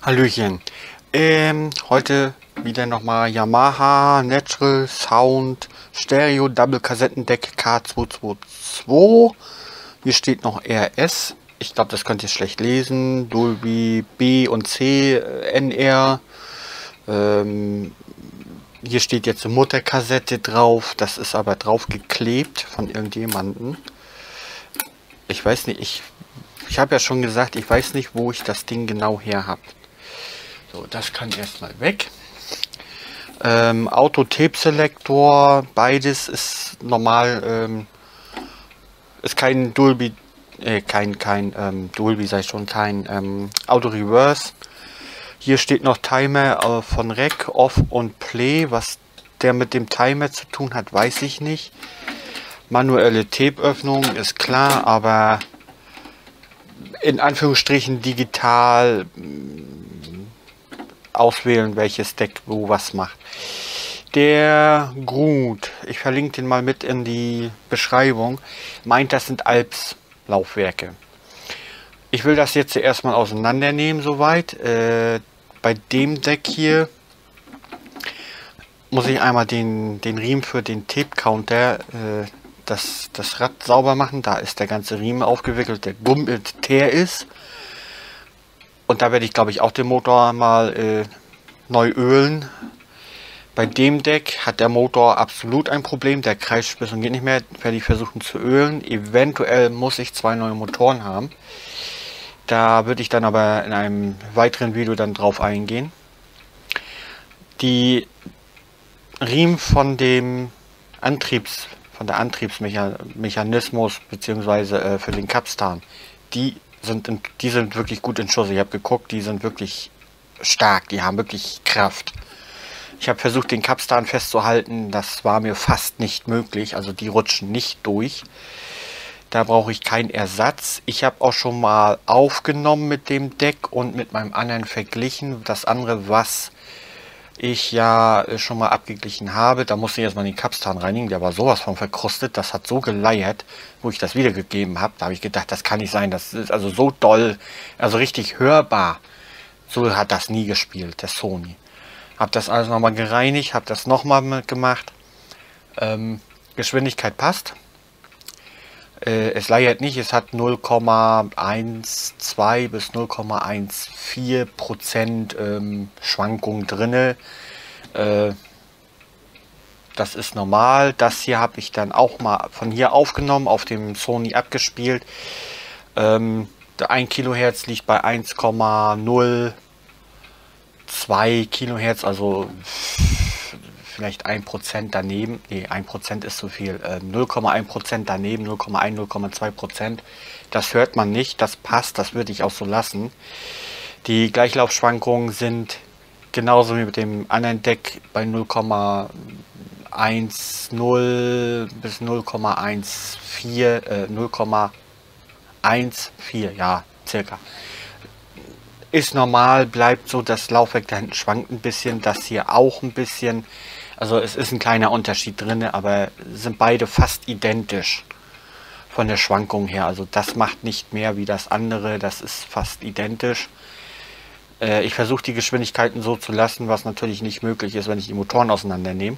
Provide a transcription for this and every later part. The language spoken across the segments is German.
Hallöchen. Heute wieder nochmal Yamaha Natural Sound Stereo Double Kassettendeck K222. Hier steht noch RS. Ich glaube, das könnt ihr schlecht lesen. Dolby B und C, NR. Hier steht jetzt eine Mutterkassette drauf. Das ist aber drauf geklebt von irgendjemandem. Ich weiß nicht, ich habe ja schon gesagt, ich weiß nicht, wo ich das Ding genau her habe. So, das kann erstmal weg. Auto-Tape-Selektor, beides ist normal, ist kein Dolby, kein Dolby, sei schon, kein Auto-Reverse. Hier steht noch Timer von Rec, Off und Play. Was der mit dem Timer zu tun hat, weiß ich nicht. Manuelle Tape-Öffnung ist klar, aber in Anführungsstrichen digital auswählen, welches Deck wo was macht. Der Grut, ich verlinke den mal mit in die Beschreibung, meint, das sind Alps Laufwerke. Ich will das jetzt erstmal auseinandernehmen soweit. Bei dem Deck hier muss ich einmal den Riemen für den Tape Counter, das Rad sauber machen. Da ist der ganze Riemen aufgewickelt, der teer ist. Und da werde ich, glaube ich, auch den Motor mal neu ölen. Bei dem Deck hat der Motor absolut ein Problem. Der kreischt bis und geht nicht mehr. Werde ich versuchen zu ölen. Eventuell muss ich 2 neue Motoren haben. Da würde ich dann aber in einem weiteren Video dann drauf eingehen. Die Riemen von dem Antriebsmechanismus bzw. für den Kapstan, die sind wirklich gut in Schuss. Ich habe geguckt, die sind wirklich stark, die haben wirklich Kraft. Ich habe versucht, den Kapstan festzuhalten, das war mir fast nicht möglich, also die rutschen nicht durch. Da brauche ich keinen Ersatz. Ich habe auch schon mal aufgenommen mit dem Deck und mit meinem anderen verglichen. Das andere, was ich ja schon mal abgeglichen habe, da musste ich erstmal den Kapstan reinigen, der war sowas von verkrustet, das hat so geleiert, wo ich das wiedergegeben habe, da habe ich gedacht, das kann nicht sein, das ist also so doll, also richtig hörbar, so hat das nie gespielt, der Sony. Habe das alles nochmal gereinigt, habe das nochmal gemacht, Geschwindigkeit passt, es leiert nicht, es hat 0,12 bis 0,14% Schwankung drinne. Das ist normal. Das hier habe ich dann auch mal von hier aufgenommen, auf dem Sony abgespielt. Der 1 Kilohertz liegt bei 1,02 Kilohertz, also vielleicht 1% daneben, nee, 1% ist zu viel, 0,1% daneben, 0,1, 0,2%, das hört man nicht, das passt, das würde ich auch so lassen. Die Gleichlaufschwankungen sind genauso wie mit dem anderen Deck bei 0,10 bis 0,14, ja, circa. Ist normal, bleibt so, das Laufwerk da hinten schwankt ein bisschen, das hier auch ein bisschen. Also es ist ein kleiner Unterschied drin, aber sind beide fast identisch von der Schwankung her. Also das macht nicht mehr wie das andere, das ist fast identisch. Ich versuche die Geschwindigkeiten so zu lassen, was natürlich nicht möglich ist, wenn ich die Motoren auseinander nehme.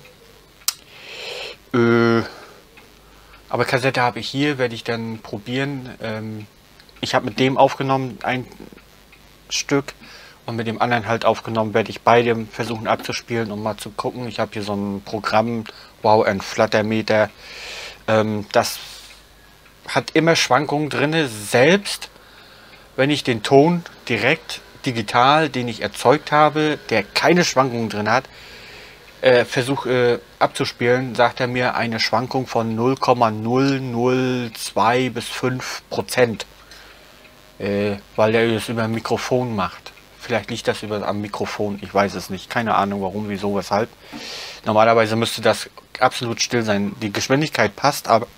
Aber Kassette habe ich hier, werde ich dann probieren. Ich habe mit dem aufgenommen, ein Stück, und mit dem anderen halt aufgenommen, werde ich beide versuchen abzuspielen, um mal zu gucken. Ich habe hier so ein Programm, Wow and Fluttermeter. Das hat immer Schwankungen drin, selbst wenn ich den Ton direkt digital, den ich erzeugt habe, der keine Schwankungen drin hat, versuche abzuspielen, sagt er mir eine Schwankung von 0,002 bis 5%, weil er es über ein Mikrofon macht. Vielleicht liegt das am Mikrofon, ich weiß es nicht. Keine Ahnung warum, wieso, weshalb. Normalerweise müsste das absolut still sein. Die Geschwindigkeit passt, aber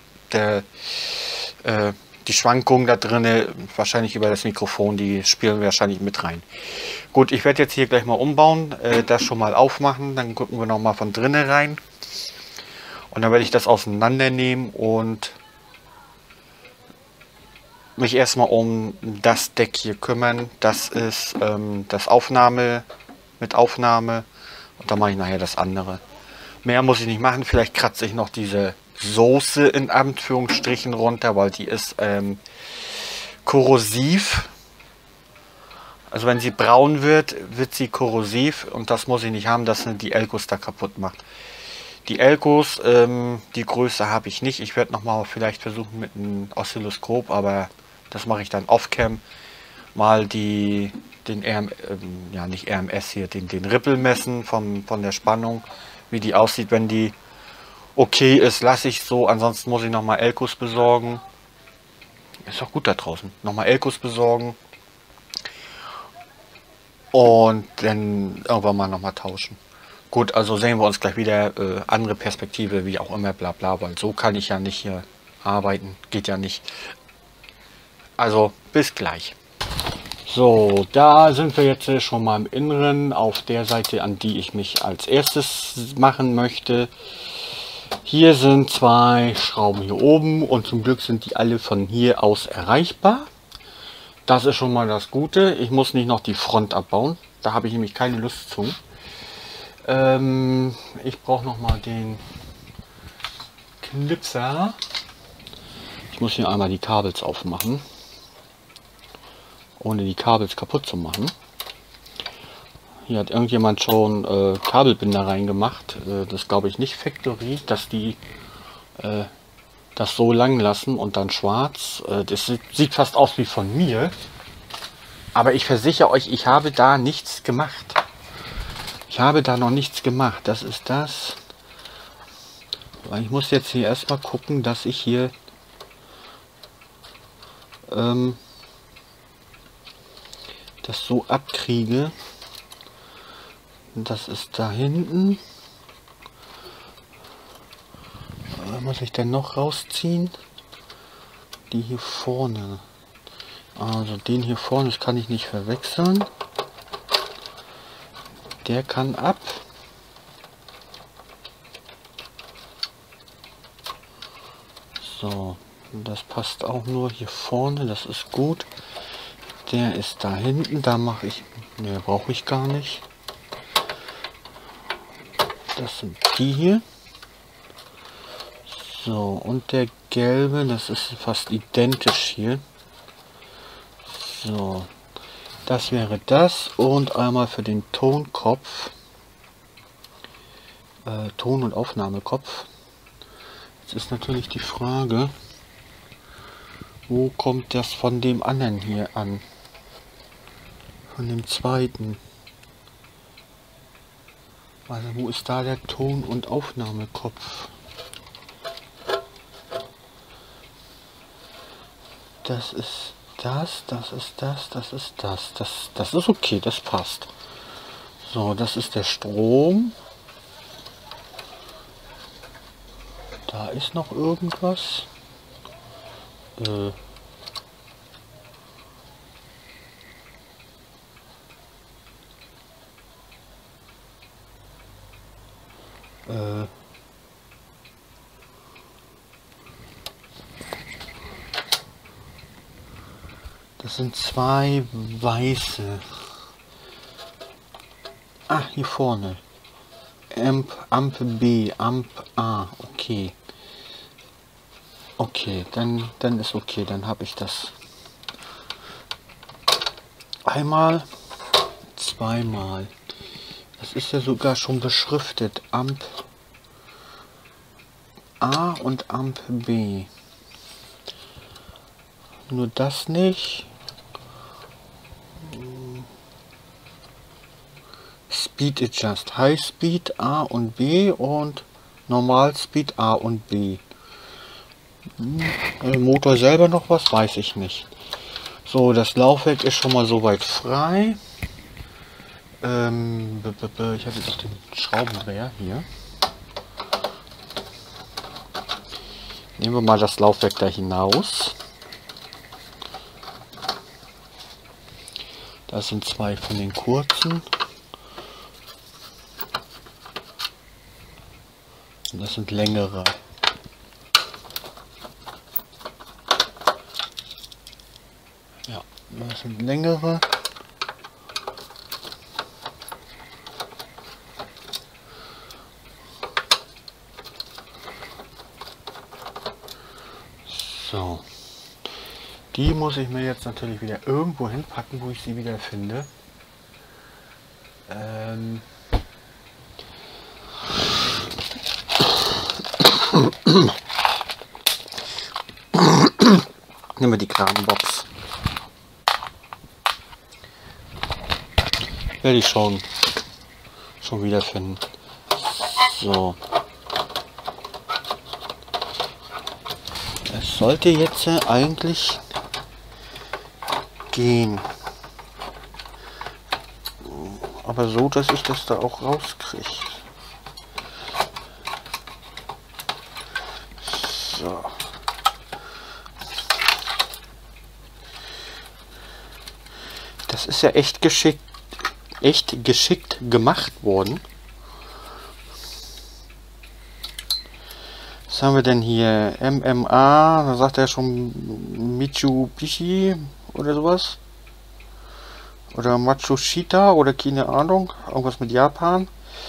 die Schwankungen da drin, wahrscheinlich über das Mikrofon, die spielen wahrscheinlich mit rein. Gut, ich werde jetzt hier gleich mal umbauen, das schon mal aufmachen, dann gucken wir noch mal von drinnen rein. Und dann werde ich das auseinandernehmen und mich erstmal um das Deck hier kümmern. Das ist das Aufnahme mit Aufnahme. Und dann mache ich nachher das andere. Mehr muss ich nicht machen. Vielleicht kratze ich noch diese Soße in Anführungsstrichen runter, weil die ist korrosiv. Also wenn sie braun wird, wird sie korrosiv. Und das muss ich nicht haben, dass die Elkos da kaputt macht. Die Elkos, die Größe habe ich nicht. Ich werde nochmal vielleicht versuchen mit einem Oszilloskop, aber das mache ich dann off-cam. Mal den ja nicht RMS hier, den Rippel messen von der Spannung, wie die aussieht. Wenn die okay ist, lasse ich so. Ansonsten muss ich nochmal Elkos besorgen. Ist doch gut da draußen. Nochmal Elkos besorgen. Und dann irgendwann mal nochmal tauschen. Gut, also sehen wir uns gleich wieder. Andere Perspektive, wie auch immer, bla bla, weil so kann ich ja nicht hier arbeiten. Geht ja nicht. Also, bis gleich. So, da sind wir jetzt schon mal im Inneren, auf der Seite, an die ich mich als erstes machen möchte. Hier sind zwei Schrauben hier oben und zum Glück sind die alle von hier aus erreichbar. Das ist schon mal das Gute. Ich muss nicht noch die Front abbauen. Da habe ich nämlich keine Lust zu. Ich brauche noch mal den Knipser. Ich muss hier einmal die Kabels aufmachen, ohne die Kabels kaputt zu machen. Hier hat irgendjemand schon Kabelbinder reingemacht. Das glaube ich nicht Factory, dass die das so lang lassen und dann schwarz. Das sieht fast aus wie von mir. Aber ich versichere euch, ich habe da nichts gemacht. Ich habe da noch nichts gemacht. Das ist das. Weil ich muss jetzt hier erstmal gucken, dass ich hier das so abkriege. Das ist da hinten. Muss ich denn noch rausziehen? Die hier vorne. Also den hier vorne, das kann ich nicht verwechseln. Der kann ab. So, das passt auch nur hier vorne, das ist gut. Der ist da hinten, da mache ich, ne, brauche ich gar nicht. Das sind die hier. So, und der gelbe, das ist fast identisch hier. So, das wäre das und einmal für den Tonkopf, Ton- und Aufnahmekopf. Jetzt ist natürlich die Frage, wo kommt das von dem anderen hier an? Von dem zweiten. Also wo ist da der Ton- und Aufnahmekopf? Das ist das, das ist das, das ist das. Das ist okay, das passt. So, das ist der Strom. Da ist noch irgendwas. Das sind zwei weiße. Ah, hier vorne. Amp B, Amp A. Okay. Okay, dann ist okay. Dann habe ich das. Einmal, zweimal. Das ist ja sogar schon beschriftet. Amp A und Amp B. Nur das nicht. Speed Adjust. High Speed A und B und Normal Speed A und B. Motor selber noch was, weiß ich nicht. So, das Laufwerk ist schon mal soweit frei. Ich habe jetzt auch den Schraubendreher hier. Nehmen wir mal das Laufwerk da hinaus. Das sind zwei von den kurzen. Und das sind längere. sind längere. So. Die muss ich mir jetzt natürlich wieder irgendwo hinpacken, wo ich sie wieder finde. Nehmen wir die Kranbox. Werde ich schon wiederfinden. So. Es sollte jetzt eigentlich gehen. Aber so, dass ich das da auch rauskriege. So. Das ist ja echt geschickt gemacht worden. Was haben wir denn hier? MMA, da sagt er schon Mitsubishi oder sowas. Oder Matsushita oder keine Ahnung. Irgendwas mit Japan.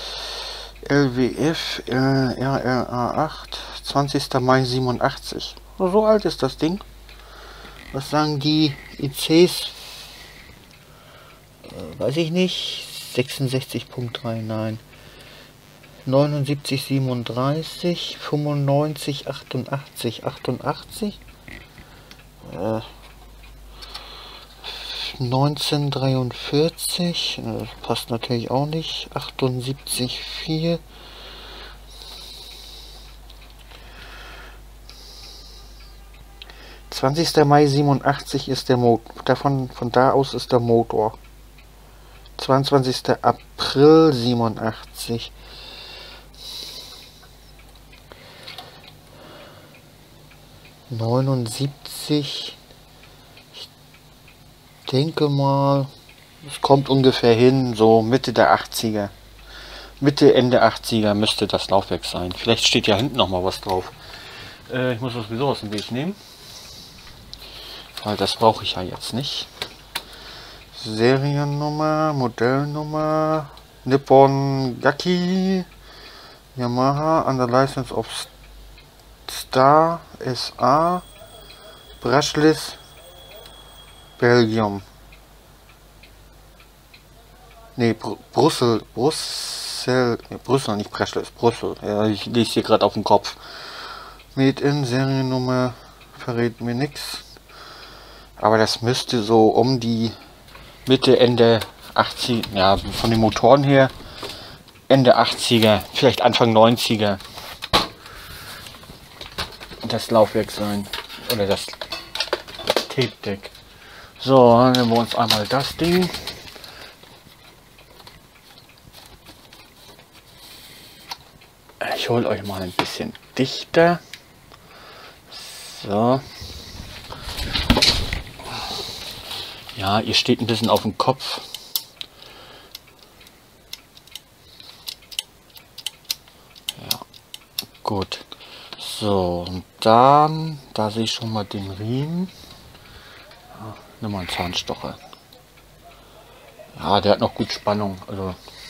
LWF RRA 8, 20. Mai 87. So alt ist das Ding. Was sagen die ICs? Weiß ich nicht. 66.39. 79, 37, 95, 88, 88, 1943, passt natürlich auch nicht, 78, 4, Mai 87 ist der Motor, von da aus ist der Motor. 22. April 87. 79. Ich denke mal, es kommt ungefähr hin, so Mitte der 80er. Mitte, Ende 80er müsste das Laufwerk sein. Vielleicht steht ja hinten noch mal was drauf. Ich muss das sowieso aus dem Weg nehmen. Weil das brauche ich ja jetzt nicht. Seriennummer, Modellnummer, Nippon Gaki, Yamaha, under license of Star SA, Brushless, Belgium. Ne, Brüssel, nicht Brushless, Brüssel. Ja, ich lese hier gerade auf dem Kopf. Made in, Seriennummer verrät mir nichts. Aber das müsste so um die Mitte, Ende 80, ja, von den Motoren her, Ende 80er, vielleicht Anfang 90er das Laufwerk sein. Oder das Tape-Deck. So, dann nehmen wir uns einmal das Ding. Ich hole euch mal ein bisschen dichter. So. Ja, ihr steht ein bisschen auf dem Kopf. Ja, gut. So, und dann, da sehe ich schon mal den Riemen. Ja, nimm mal einen Zahnstocher. Ja, der hat noch gut Spannung. Also.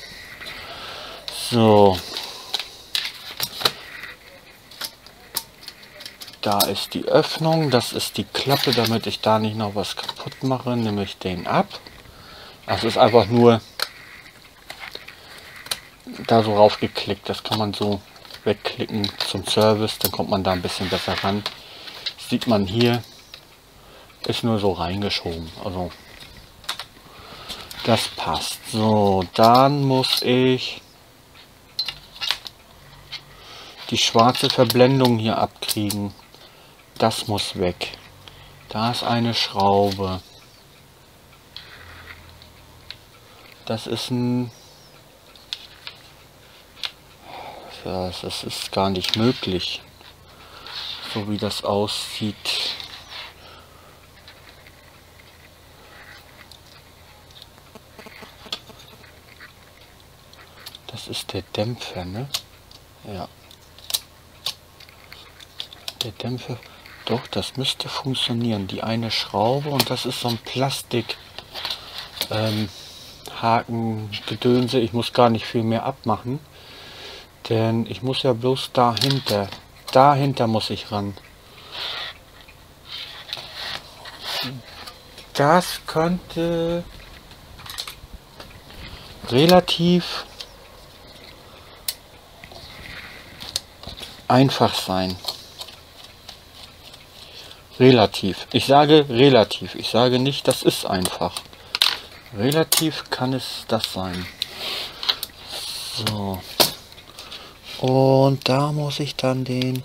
So. Da ist die Öffnung, das ist die Klappe, damit ich da nicht noch was kaputt mache, nehme ich den ab. Also ist einfach nur da so raufgeklickt, das kann man so wegklicken zum Service, dann kommt man da ein bisschen besser ran. Das sieht man hier, ist nur so reingeschoben, also das passt. So, dann muss ich die schwarze Verblendung hier abkriegen. Das muss weg. Da ist eine Schraube. Das ist ein... Das ist gar nicht möglich. So wie das aussieht. Das ist der Dämpfer, ne? Ja. Der Dämpfer Doch, das müsste funktionieren. Die eine Schraube und das ist so ein Plastik Hakengedönse. Ich muss gar nicht viel mehr abmachen, denn ich muss ja bloß dahinter. Dahinter muss ich ran. Das könnte relativ einfach sein. Relativ. Ich sage relativ. Ich sage nicht, das ist einfach. Relativ kann es das sein. So. Und da muss ich dann den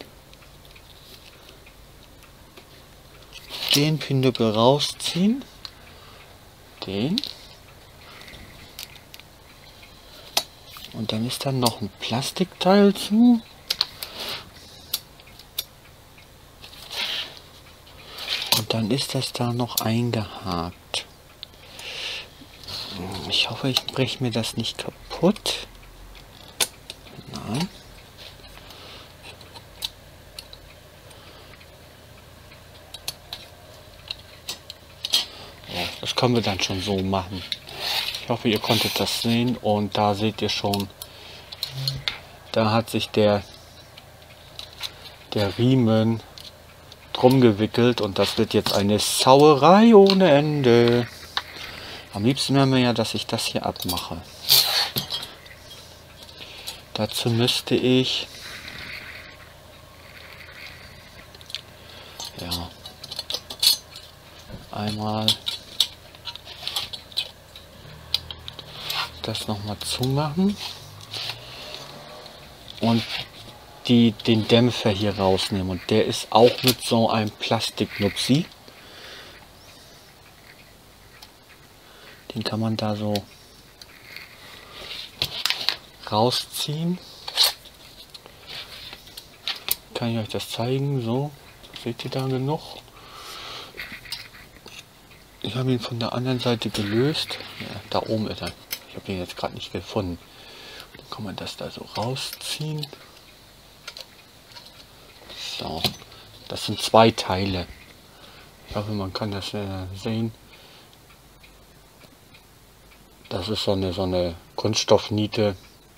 Pinöppel rausziehen. Den. Und dann ist dann noch ein Plastikteil zu. Und dann ist das da noch eingehakt. Ich hoffe, ich breche mir das nicht kaputt. Nein. Ja, das können wir dann schon so machen. Ich hoffe, ihr konntet das sehen. Und da seht ihr schon, da hat sich der Riemen drum gewickelt und das wird jetzt eine Sauerei ohne Ende. Am liebsten wäre mir ja, dass ich das hier abmache. Dazu müsste ich ja einmal das nochmal zumachen und den Dämpfer hier rausnehmen. Und der ist auch mit so einem Plastiknupsi. Den kann man da so rausziehen. Kann ich euch das zeigen? So, seht ihr da genug? Ich habe ihn von der anderen Seite gelöst. Ja, da oben ist er. Ich habe ihn jetzt gerade nicht gefunden. Dann kann man das da so rausziehen. So, das sind zwei Teile. Ich hoffe, man kann das sehen. Das ist so eine Kunststoffniete.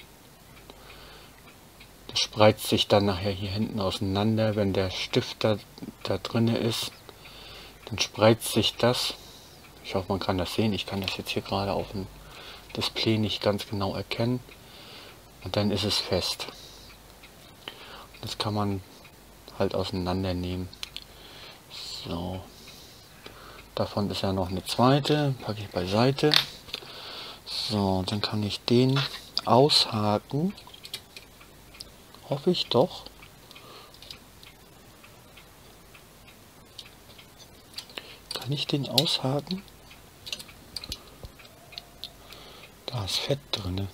Das spreizt sich dann nachher hier hinten auseinander, wenn der Stift da drin ist. Dann spreizt sich das. Ich hoffe, man kann das sehen. Ich kann das jetzt hier gerade auf dem Display nicht ganz genau erkennen. Und dann ist es fest. Das kann man halt auseinandernehmen. So. Davon ist ja noch eine zweite. Packe ich beiseite. So, dann kann ich den aushaken. Hoffe ich doch. Kann ich den aushaken? Da ist Fett drin.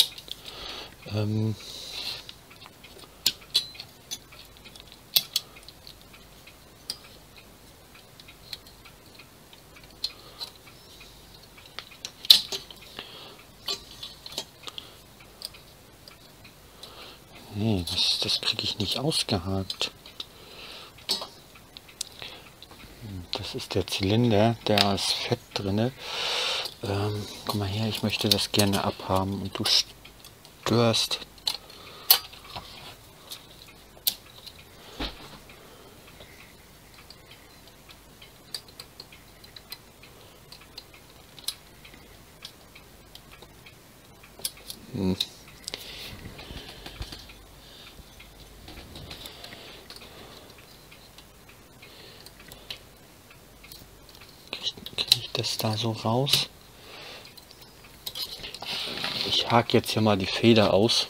Nee, das kriege ich nicht ausgehakt. Das ist der Zylinder, da ist Fett drin. Komm mal her, ich möchte das gerne abhaben und du störst. Kriege ich das da so raus? Ich hake jetzt hier mal die Feder aus.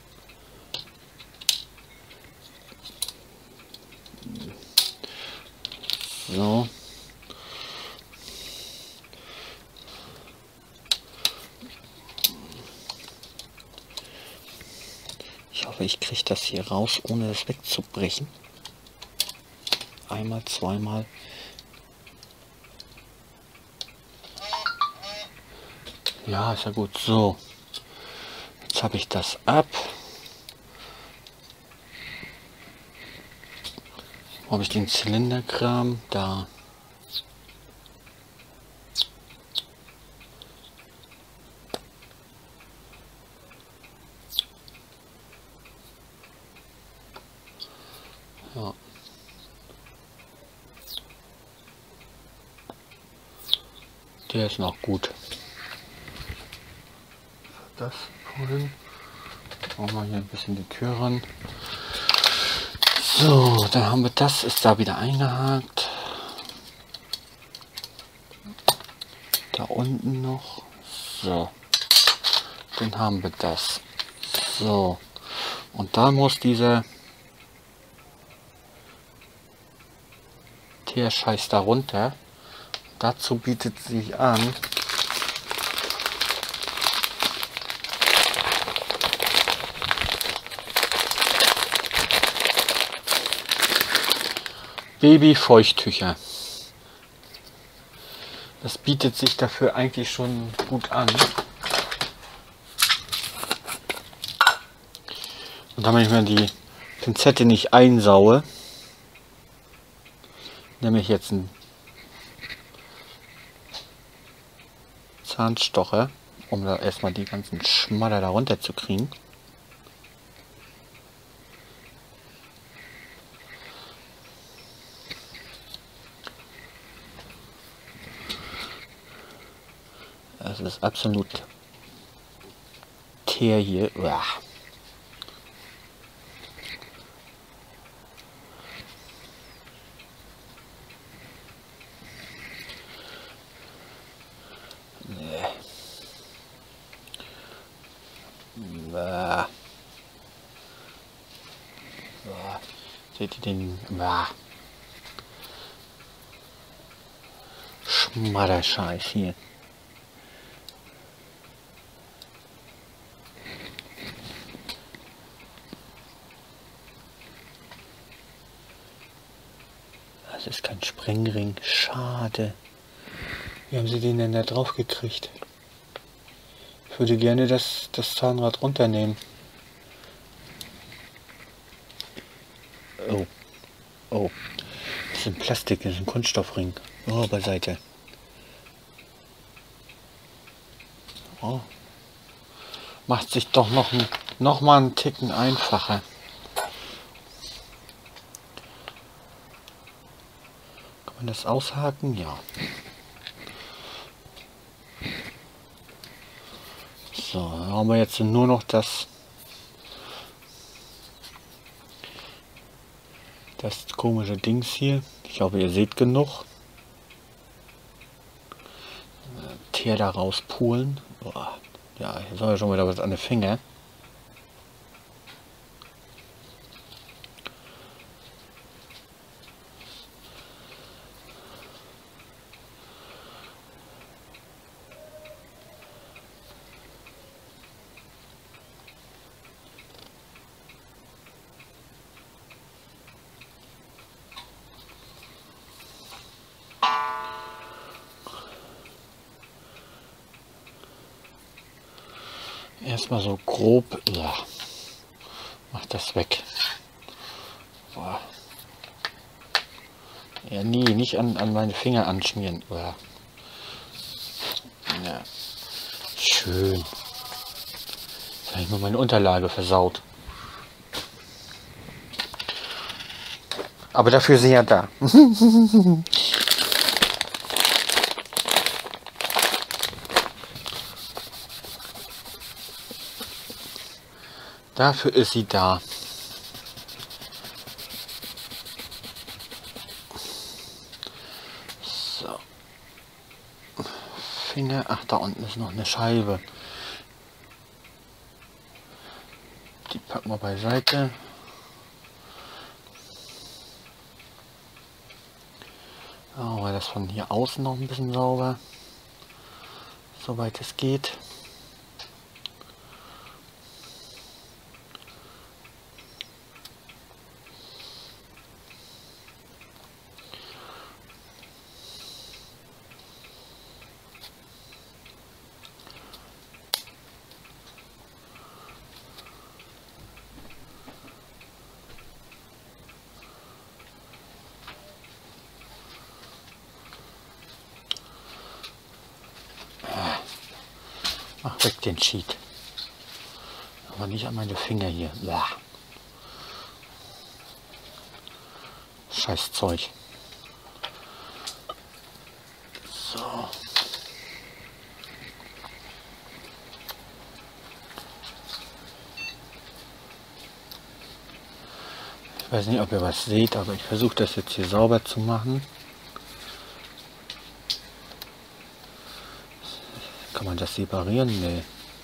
So. Ich hoffe, ich kriege das hier raus, ohne es wegzubrechen. Einmal, zweimal. Ja, ist ja gut. So. Jetzt habe ich das ab. Wo habe ich den Zylinderkram? Da. Ja. Der ist noch gut. Das holen. Machen wir hier ein bisschen die Tür ran. So, dann haben wir das, ist da wieder eingehakt. Da unten noch. So, dann haben wir das. So, und da muss dieser Teerscheiß da runter. Dazu bietet sich an, Babyfeuchttücher. Das bietet sich dafür eigentlich schon gut an. Und damit ich mir die Pinzette nicht einsaue, nehme ich jetzt einen Zahnstocher, um da erstmal die ganzen Schmatter da runter zu kriegen. Das ist absolut Teer hier. Uah. Nee. Uah. Uah. Seht ihr den Schmatterscheiß hier? Das ist kein Sprengring. Schade. Wie haben sie den denn da drauf gekriegt? Ich würde gerne das Zahnrad runternehmen. Oh. Oh. Das ist ein Plastik, das ist ein Kunststoffring. Oh, beiseite. Oh. Macht sich doch noch mal einen Ticken einfacher. Kann man das aushaken? Ja. So, dann haben wir jetzt nur noch das komische Dings hier. Ich hoffe, ihr seht genug. Teer da rauspulen. Boah. Ja, jetzt haben wir schon wieder was an den Finger. Erstmal so grob, ja, mach das weg. Boah. Ja, nie, nicht an meine Finger anschmieren. Boah. Ja. Schön. Jetzt habe ich mir meine Unterlage versaut. Aber dafür sind ja da. Dafür ist sie da. So. Finger. Ach, da unten ist noch eine Scheibe. Die packen wir beiseite. Oh, weil das von hier außen noch ein bisschen sauber. Soweit es geht. Weg den Cheat. Aber nicht an meine Finger hier. Blah. Scheiß Zeug. So. Ich weiß nicht, ob ihr was seht, aber ich versuche das jetzt hier sauber zu machen. Kann man das separieren? Nee.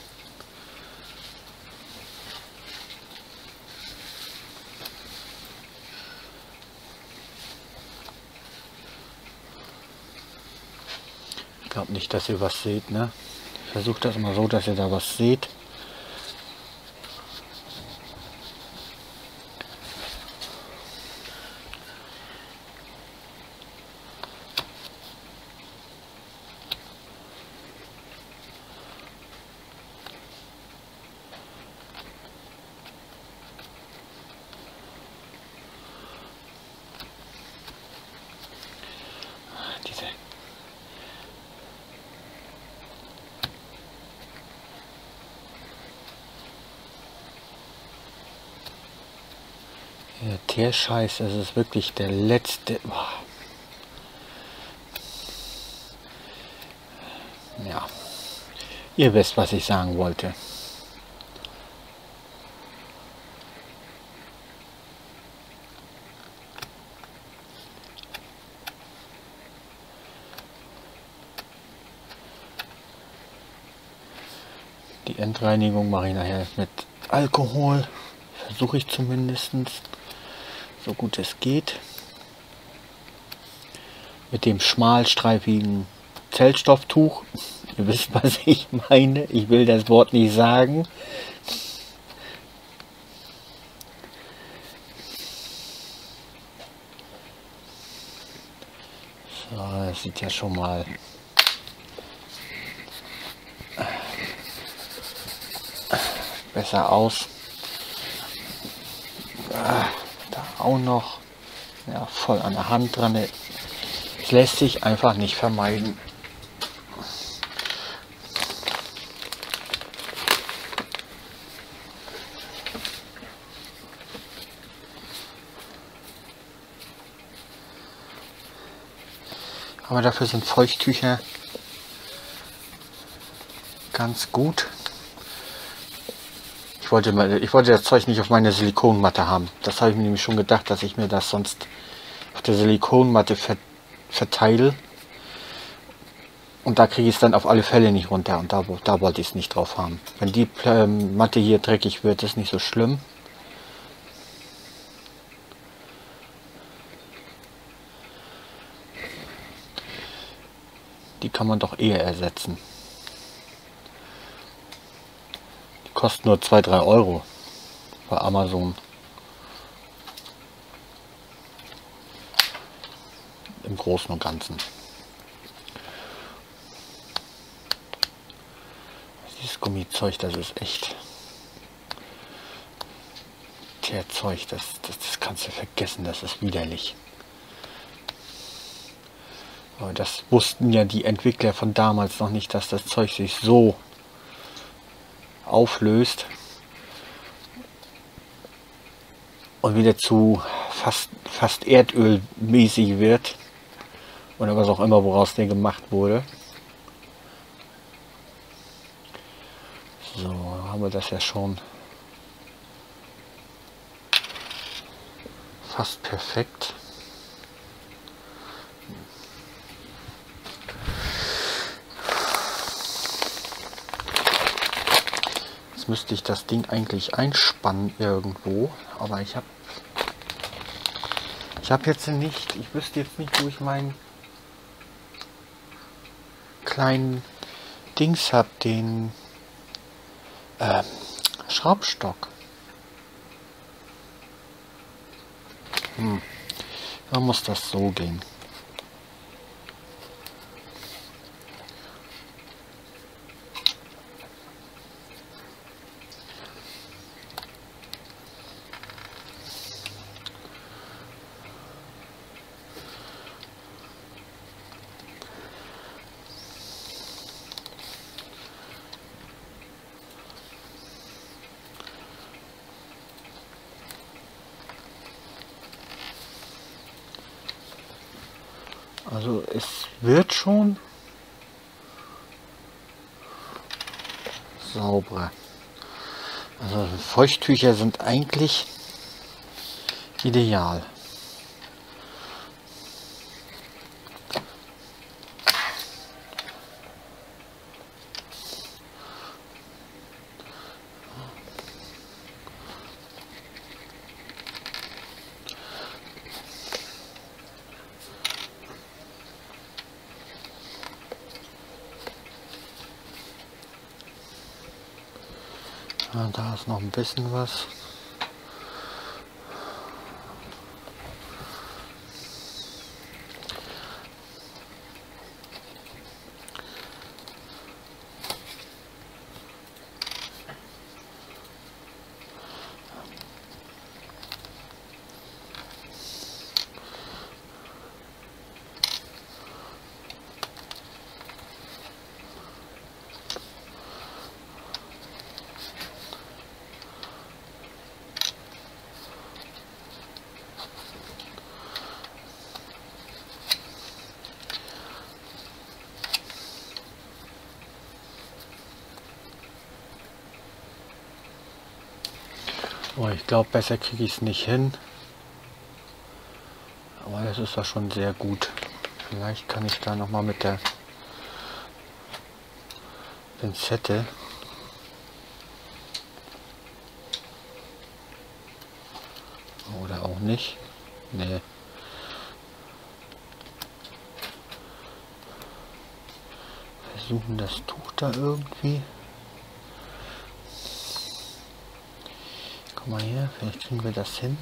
Ich glaube nicht, dass ihr was seht, ne? Ich versuche das mal so, dass ihr da was seht. Diese Tierscheiß, es ist wirklich der letzte. Boah. Ja, ihr wisst, was ich sagen wollte. Die Endreinigung mache ich nachher mit Alkohol, versuche ich zumindest, so gut es geht. Mit dem schmalstreifigen Zellstofftuch. Ihr wisst, was ich meine. Ich will das Wort nicht sagen. So, das sieht ja schon mal besser aus. Da auch noch, ja, voll an der Hand dran. Es lässt sich einfach nicht vermeiden. Aber dafür sind Feuchttücher ganz gut. Ich wollte das Zeug nicht auf meine Silikonmatte haben. Das habe ich mir nämlich schon gedacht, dass ich mir das sonst auf der Silikonmatte verteile. Und da kriege ich es dann auf alle Fälle nicht runter. Und da wollte ich es nicht drauf haben. Wenn die Matte hier dreckig wird, ist nicht so schlimm. Die kann man doch eher ersetzen. Die kosten nur 2-3 Euro bei Amazon. Im Großen und Ganzen. Dieses Gummizeug, das ist echt Teerzeug, das kannst du vergessen, das ist widerlich. Aber das wussten ja die Entwickler von damals noch nicht, dass das Zeug sich so auflöst und wieder zu fast erdölmäßig wird oder was auch immer, woraus der gemacht wurde. So, haben wir das ja schon fast perfekt. Jetzt müsste ich das Ding eigentlich einspannen irgendwo, aber ich habe jetzt nicht, ich wüsste jetzt nicht, wo ich meinen kleinen Dings habe, den Schraubstock. Da muss das so gehen. Also es wird schon sauberer. Also Feuchttücher sind eigentlich ideal. Ja, da ist noch ein bisschen was. Oh, ich glaube, besser kriege ich es nicht hin. Aber das ist doch schon sehr gut. Vielleicht kann ich da noch mal mit der Pinzette oder auch nicht. Nee. Versuchen das Tuch da irgendwie. Komm mal her, vielleicht kriegen wir das hin.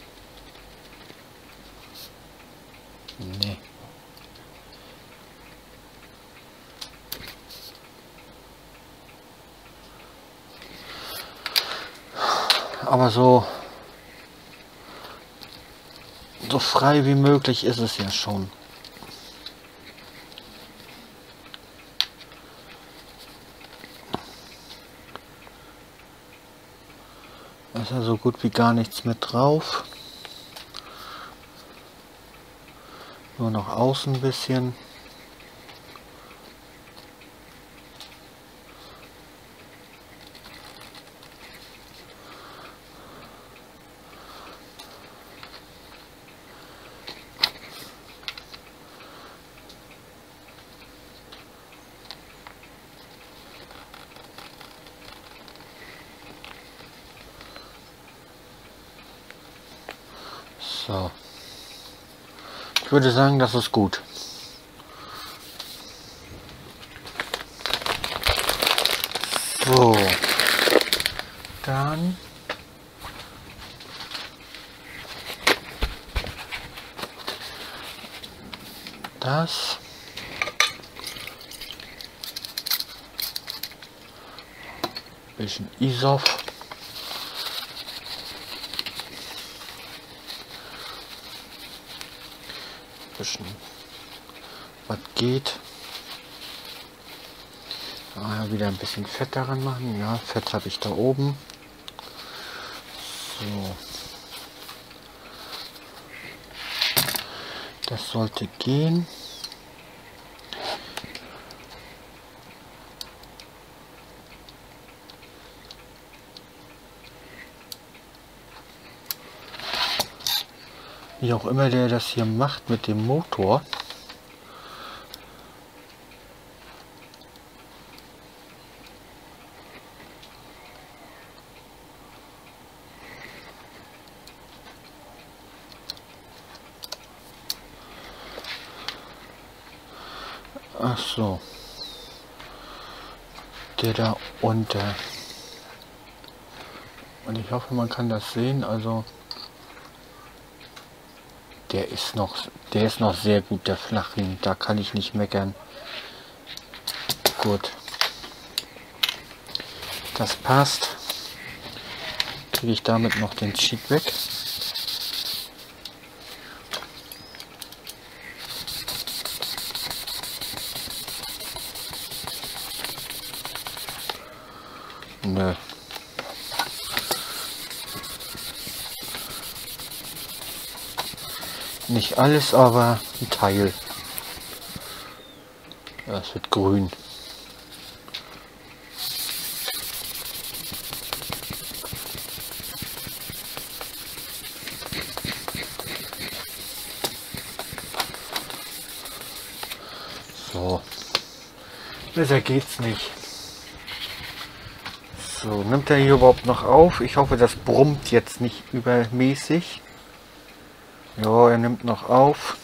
Nee. Aber so frei wie möglich ist es ja schon. Da ist ja so gut wie gar nichts mit drauf. Nur noch außen ein bisschen. So. Ich würde sagen, das ist gut. So. Dann das. Bisschen Isof. Bisschen was geht. Ah, wieder ein bisschen Fett daran machen. Ja, Fett habe ich da oben. So. Das sollte gehen. Wie auch immer der das hier macht mit dem Motor. Ach so. Der da unter. Und ich hoffe, man kann das sehen. Also der ist noch sehr gut, der Flachring. Da kann ich nicht meckern. Gut. Das passt. Kriege ich damit noch den Cheat weg. Nö. Nicht alles, aber ein Teil. Ja, es wird grün. So. Besser geht's nicht. So, nimmt er hier überhaupt noch auf? Ich hoffe, das brummt jetzt nicht übermäßig. Ja, er nimmt noch auf.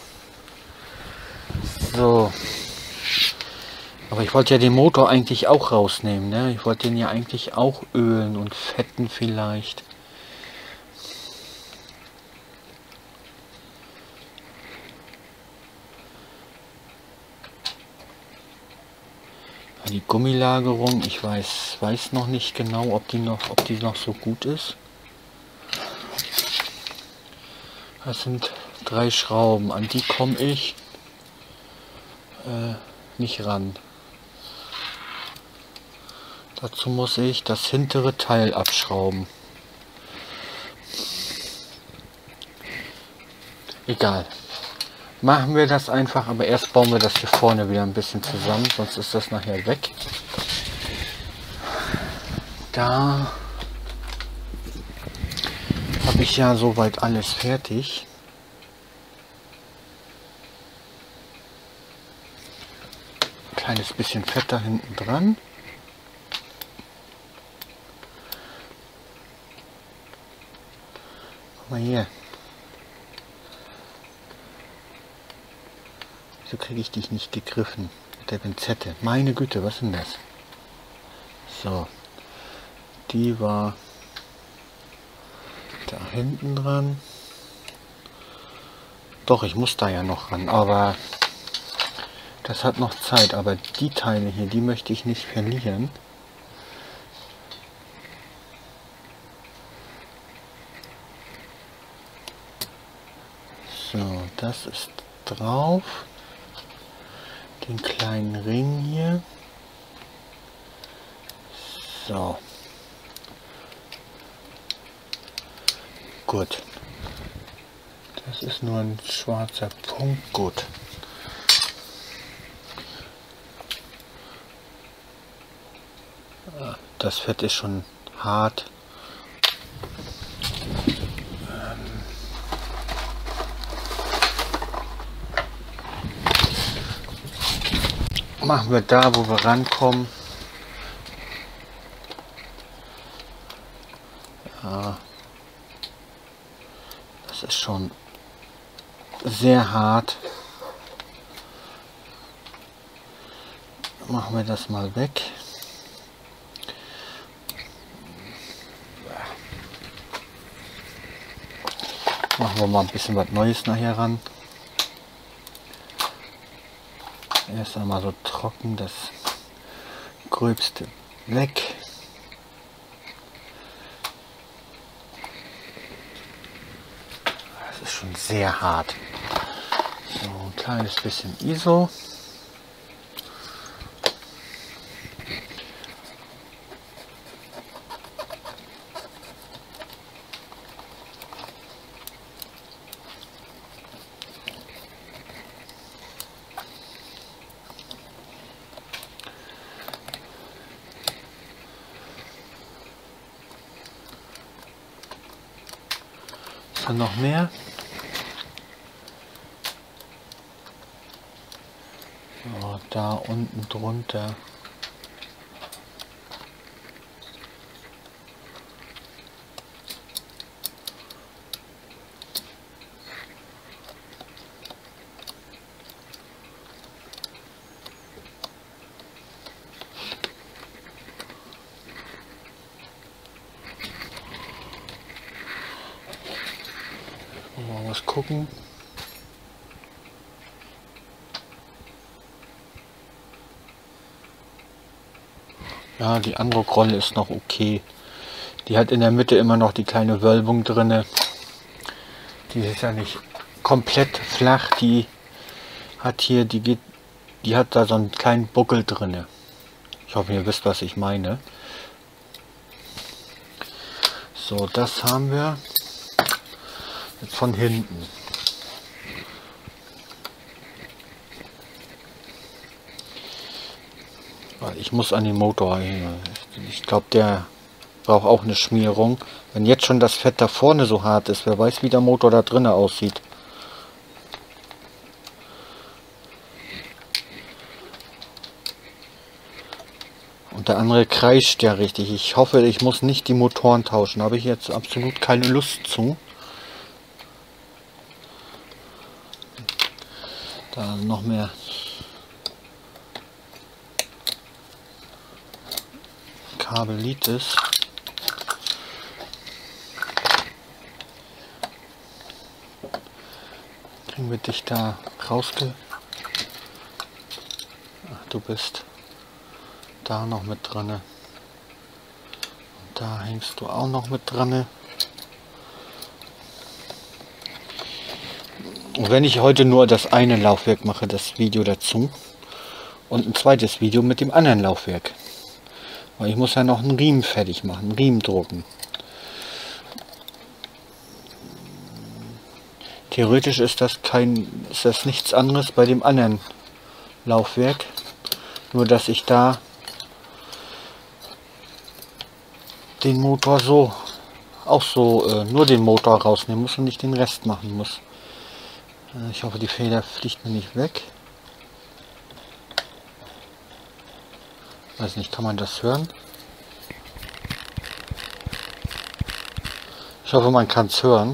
So. Aber ich wollte ja den Motor eigentlich auch rausnehmen, ne? Ich wollte den ja eigentlich auch ölen und fetten vielleicht. Die Gummilagerung, ich weiß noch nicht genau, ob die noch so gut ist. Das sind 3 Schrauben, an die komme ich nicht ran. Dazu muss ich das hintere Teil abschrauben. Egal. Machen wir das einfach, aber erst bauen wir das hier vorne wieder ein bisschen zusammen, sonst ist das nachher weg. Da habe ich ja soweit alles fertig. Kleines bisschen Fett da hinten dran. Guck mal hier. Wieso kriege ich dich nicht gegriffen mit der Pinzette? Meine Güte, was ist denn das? So. Die war da hinten dran. Doch, ich muss da ja noch ran, aber das hat noch Zeit. Aber die Teile hier, die möchte ich nicht verlieren. So, das ist drauf. Den kleinen Ring hier. So. Gut. Das ist nur ein schwarzer Punkt. Gut. Das Fett ist schon hart. Machen wir da, wo wir rankommen. Ja, das ist schon sehr hart. Machen wir das mal weg. Machen wir mal ein bisschen was Neues nachher ran. Erst einmal so trocken das Gröbste weg. Das ist schon sehr hart. So ein kleines bisschen ISO. Dann noch mehr. So, da unten drunter. Mal was gucken. Ja, die andere Rolle ist noch okay. Die hat in der Mitte immer noch die kleine Wölbung drinne. Die ist ja nicht komplett flach. Die hat hier, die hat da so einen kleinen Buckel drinne. Ich hoffe, ihr wisst, was ich meine. So, das haben wir jetzt von hinten. ich muss an den Motor. Ich glaube, der braucht auch eine Schmierung. Wenn jetzt schon das Fett da vorne so hart ist, wer weiß, wie der Motor da drinnen aussieht. Und der andere kreischt ja richtig. Ich hoffe, ich muss nicht die Motoren tauschen. Da habe ich jetzt absolut keine Lust zu. Da noch mehr Kabelitis. Kriegen wir dich da rausge... Ach, du bist da noch mit dran. Und da hängst du auch noch mit dran. Und wenn ich heute nur das eine Laufwerk mache, das Video dazu, und ein zweites Video mit dem anderen Laufwerk. Weil ich muss ja noch einen Riemen fertig machen, einen Riemen drucken. Theoretisch ist das nichts anderes bei dem anderen Laufwerk. Nur dass ich da den Motor so, nur den Motor rausnehmen muss und nicht den Rest machen muss. Ich hoffe, die Feder fliegt mir nicht weg. Weiß nicht, kann man das hören? Ich hoffe, man kann es hören.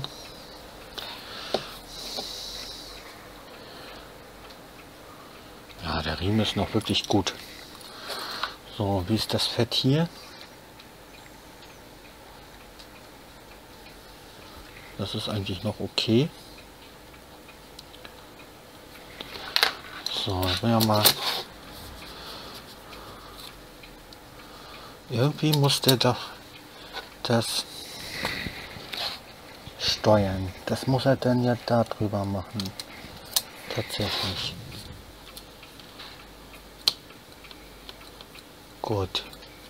Ja, der Riemen ist noch wirklich gut. So, wie ist das Fett hier? Das ist eigentlich noch okay. So, ich will ja mal... Irgendwie muss der doch das steuern. Das muss er dann ja da drüber machen. Tatsächlich. Gut.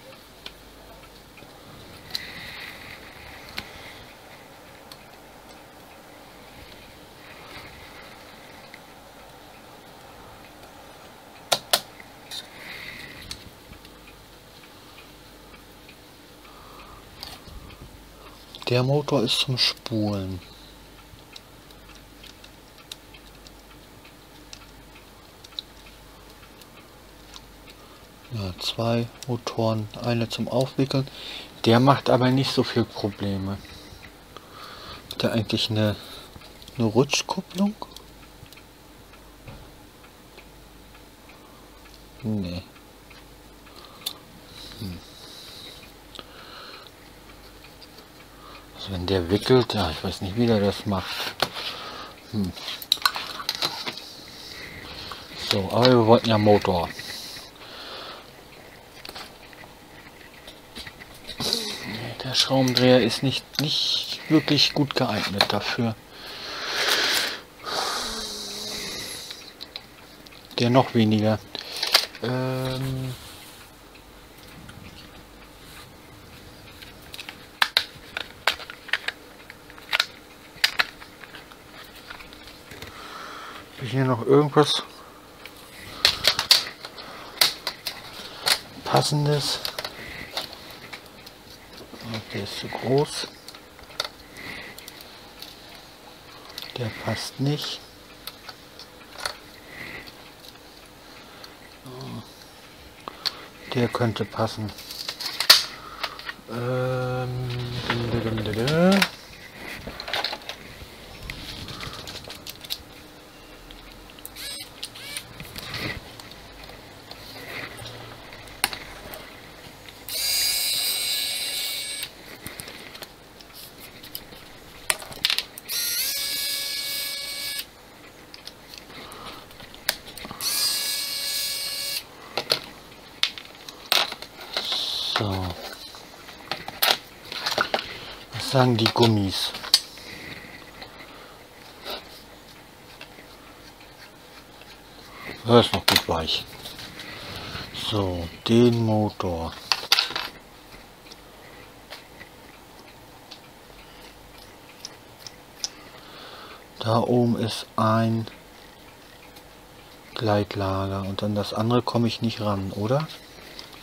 Der Motor ist zum Spulen. Ja, 2 Motoren, eine zum Aufwickeln. Der macht aber nicht so viel Probleme. Hat der eigentlich eine Rutschkupplung? Nee. Also wenn der wickelt, ja, ich weiß nicht, wie der das macht. So, aber wir wollten ja Motor. Der Schraubendreher ist nicht wirklich gut geeignet dafür. Der noch weniger. Hier noch irgendwas Passendes. Der ist zu groß. Der passt nicht. Der könnte passen. So. Was sagen die Gummis? Er ist noch gut weich. So, den Motor. Da oben ist ein Gleitlager und an das andere komme ich nicht ran, oder?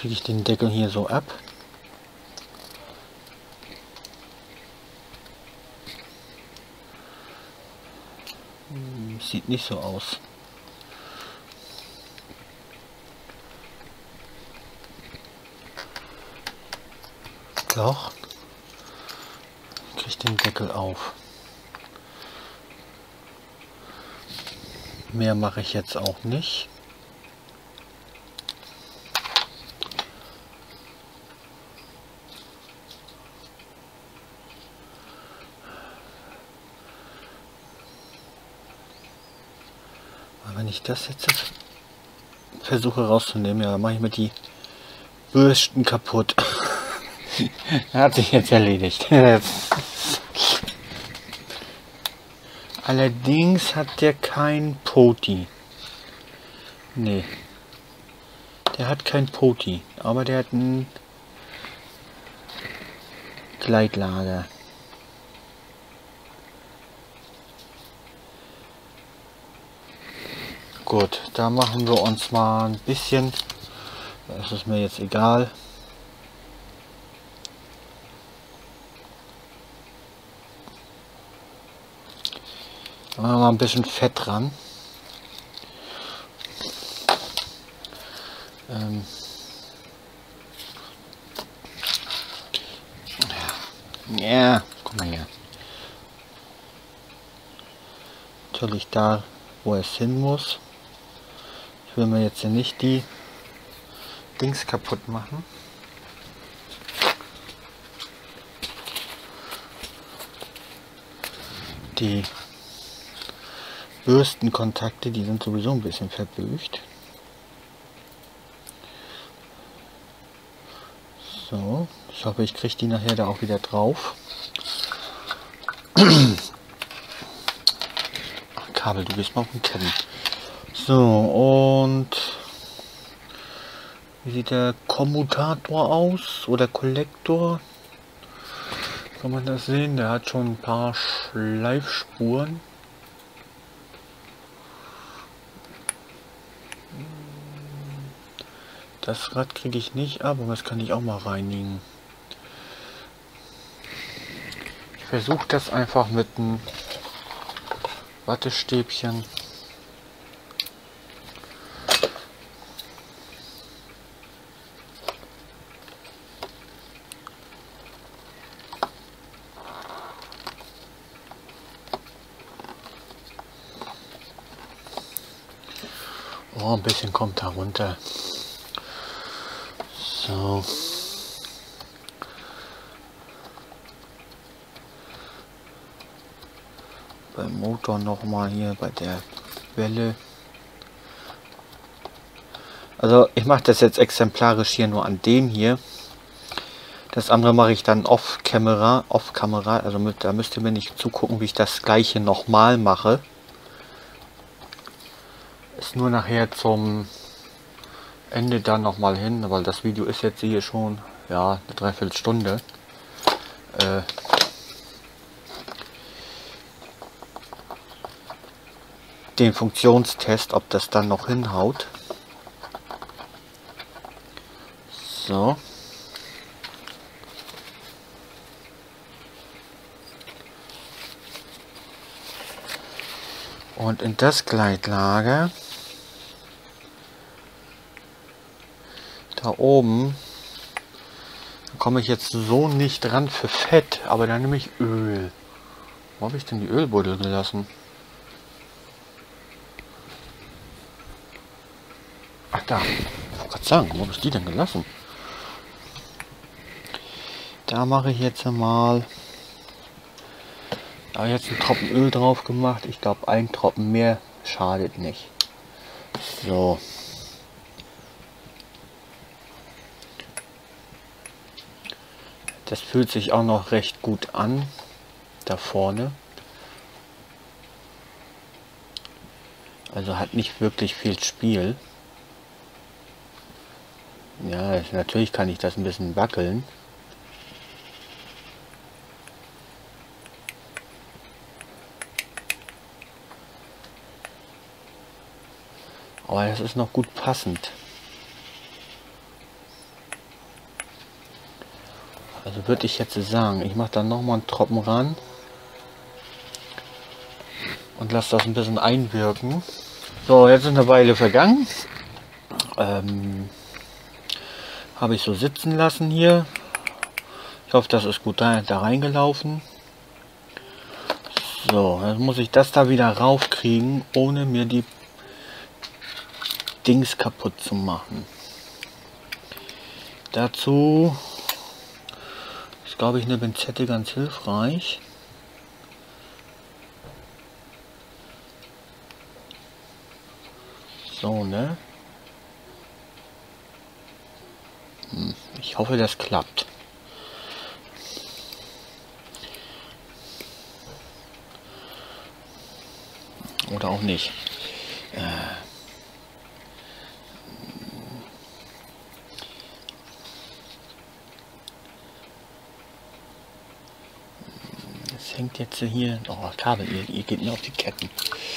kriege ich den Deckel hier so ab. Sieht nicht so aus. Doch. Kriege ich den Deckel auf. Mehr mache ich jetzt auch nicht. Aber wenn ich das jetzt versuche rauszunehmen, ja, mache ich mir die Bürsten kaputt. Hat sich jetzt erledigt. Allerdings hat der kein Poti. Nee. Der hat kein Poti, aber der hat ein Gleitlager. Gut, da machen wir uns mal ein bisschen, das ist mir jetzt egal. Machen wir mal ein bisschen Fett dran. Ja, guck mal hier. Natürlich da, wo es hin muss. Ich will mir jetzt hier nicht die Dings kaputt machen. Die Bürstenkontakte, die sind sowieso ein bisschen verbücht. So, ich hoffe, ich kriege die nachher da auch wieder drauf. Ach, Kabel, du bist mal auf dem Ketten. So, und wie sieht der Kommutator aus oder Kollektor? Kann man das sehen? Der hat schon ein paar Schleifspuren. Das Rad kriege ich nicht ab, aber das kann ich auch mal reinigen. Ich versuche das einfach mit einem Wattestäbchen. Oh, ein bisschen kommt da runter. So. Beim Motor noch mal hier bei der Welle. Also ich mache das jetzt exemplarisch hier nur an dem hier. Das andere mache ich dann off-Kamera, also da müsst ihr mir nicht zugucken, wie ich das gleiche nochmal mache. Ist nur nachher zum Ende dann nochmal hin, weil das Video ist jetzt hier schon, ja, eine Dreiviertelstunde. Den Funktionstest, ob das dann noch hinhaut. So. Und in das Gleitlager da oben komme ich jetzt so nicht dran für Fett, aber dann nehme ich Öl. Wo habe ich denn die Ölbuddel gelassen? Ach da, ich wollte gerade sagen, wo habe ich die denn gelassen? Da mache ich jetzt mal, da jetzt einen Tropfen Öl drauf gemacht. Ich glaube, ein Tropfen mehr schadet nicht. So. Das fühlt sich auch noch recht gut an, da vorne. Also hat nicht wirklich viel Spiel. Ja, natürlich kann ich das ein bisschen wackeln. Aber das ist noch gut passend. Also würde ich jetzt sagen, ich mache dann noch mal einen Tropfen ran und lasse das ein bisschen einwirken. So, jetzt ist eine Weile vergangen. Habe ich so sitzen lassen hier. Ich hoffe, das ist gut da reingelaufen. So, jetzt muss ich das da wieder raufkriegen, ohne mir die Dings kaputt zu machen. Dazu ist, glaube ich, eine Pinzette ganz hilfreich. So, ne? Ich hoffe, das klappt. Oder auch nicht. Das hängt jetzt hier. Oh, Kabel, ihr geht mir auf die Ketten.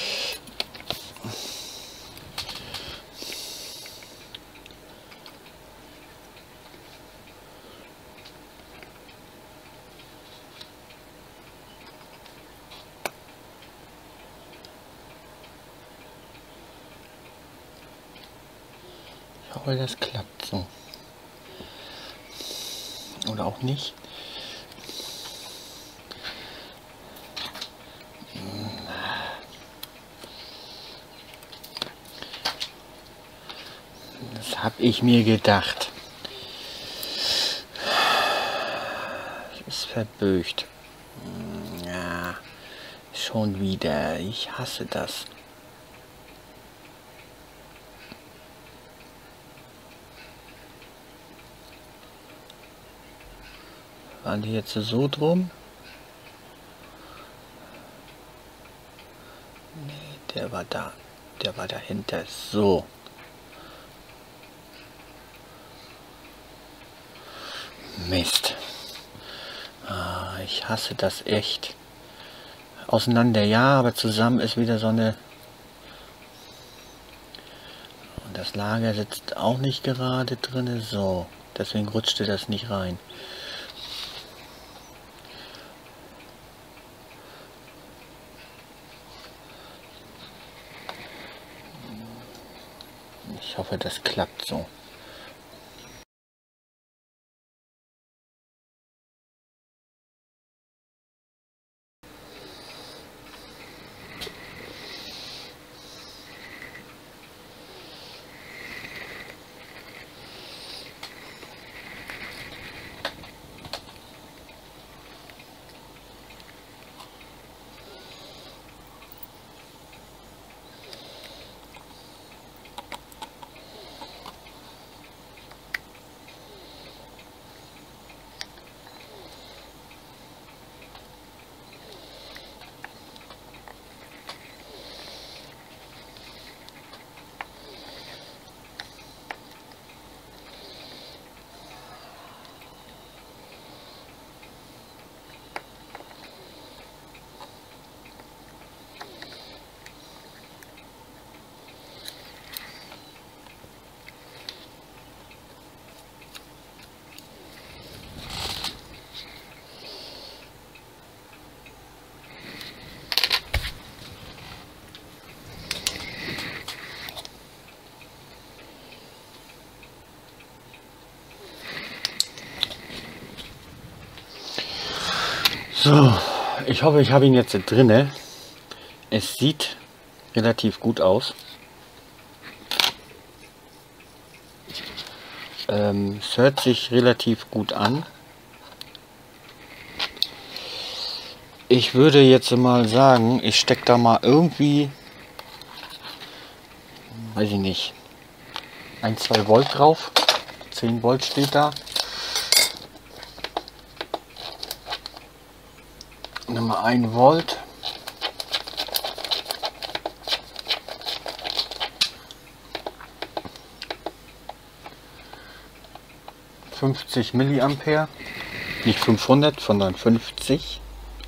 Ich hoffe, das klappt so. Oder auch nicht. Das habe ich mir gedacht. Es ist verbögt. Ja, schon wieder. Ich hasse das. Waren die jetzt so drum? Nee, der war da. Der war dahinter. So. Mist. Ich hasse das echt. Auseinander ja, aber zusammen ist wieder so eine... Und das Lager sitzt auch nicht gerade drin. So. Deswegen rutschte das nicht rein. Ich hoffe, das klappt so. So, ich hoffe, ich habe ihn jetzt drinne. Es sieht relativ gut aus. Es hört sich relativ gut an. Ich würde jetzt mal sagen, ich stecke da mal irgendwie, weiß ich nicht, 1-2 Volt drauf. 10 Volt steht da. Nimm mal 1 Volt. ...50 Milliampere, nicht 500, sondern 50.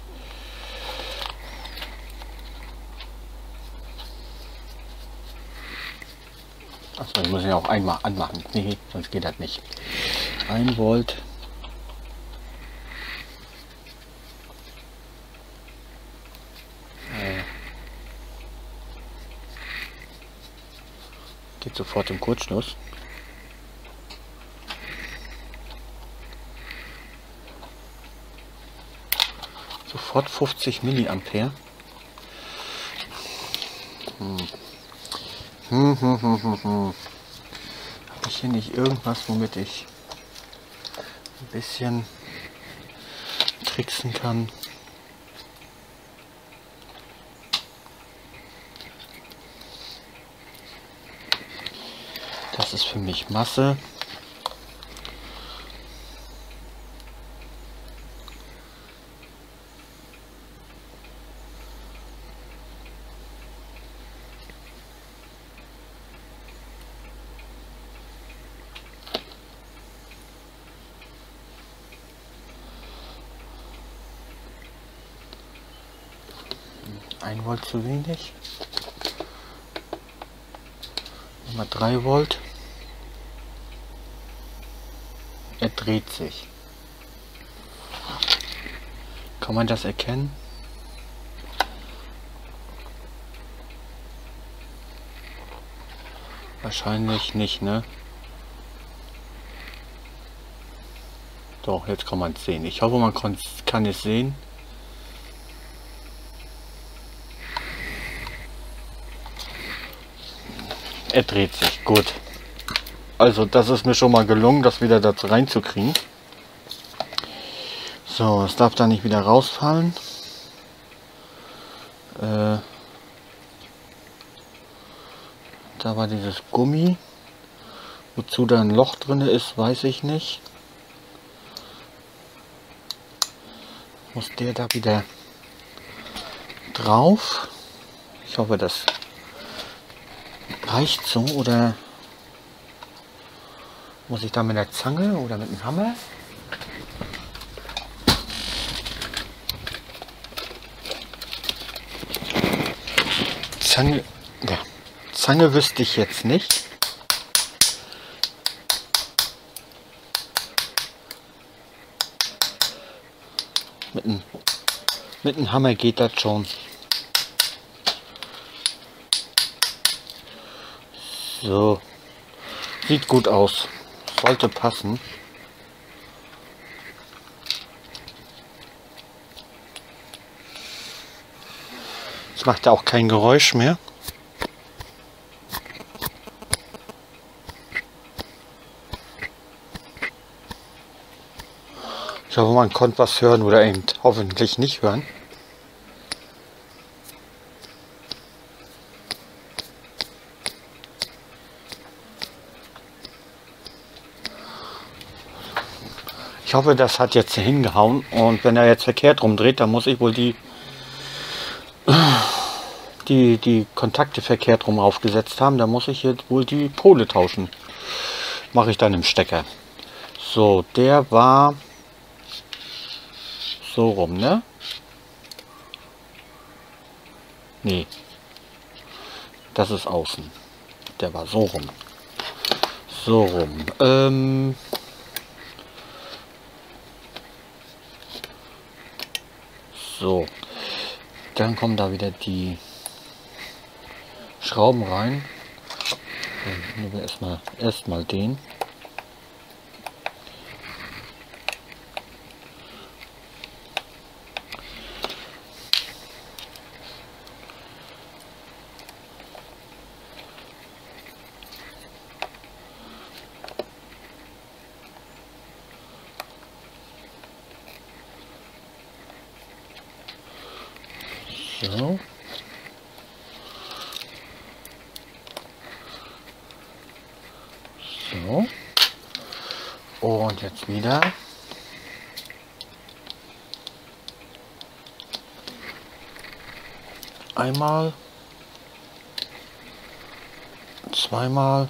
Achso, ich muss ja auch einmal anmachen. Nee, sonst geht das nicht. 1 Volt. Geht sofort im Kurzschluss. Sofort 50 Milliampere. Habe ich hier nicht irgendwas, womit ich ein bisschen tricksen kann? Das ist für mich Masse. Ein Volt zu wenig. Nochmal 3 Volt. Er dreht sich. Kann man das erkennen? Wahrscheinlich nicht, ne? Doch, jetzt kann man es sehen. Ich hoffe, man kann es sehen. Er dreht sich, gut. Also das ist mir schon mal gelungen, das wieder da reinzukriegen. So, es darf da nicht wieder rausfallen. Da war dieses Gummi. Wozu da ein Loch drin ist, weiß ich nicht. Muss der da wieder drauf. Ich hoffe, das reicht so, oder muss ich da mit der Zange oder mit dem Hammer? Zange, ja, Zange wüsste ich jetzt nicht. Mit dem Hammer geht das schon. So, sieht gut aus, sollte passen. Es macht ja auch kein Geräusch mehr. Ich hoffe, man konnte was hören oder eben hoffentlich nicht hören. Ich hoffe, das hat jetzt hingehauen, und wenn er jetzt verkehrt rumdreht, dann muss ich wohl die Kontakte verkehrt rum aufgesetzt haben. Da muss ich jetzt wohl die Pole tauschen. Mache ich dann im Stecker. So, der war so rum, ne? Nee. Das ist außen. Der war so rum. So rum. So. Dann kommen da wieder die Schrauben rein. Dann nehmen wir erstmal den. So. So. Und jetzt wieder. Einmal. Zweimal.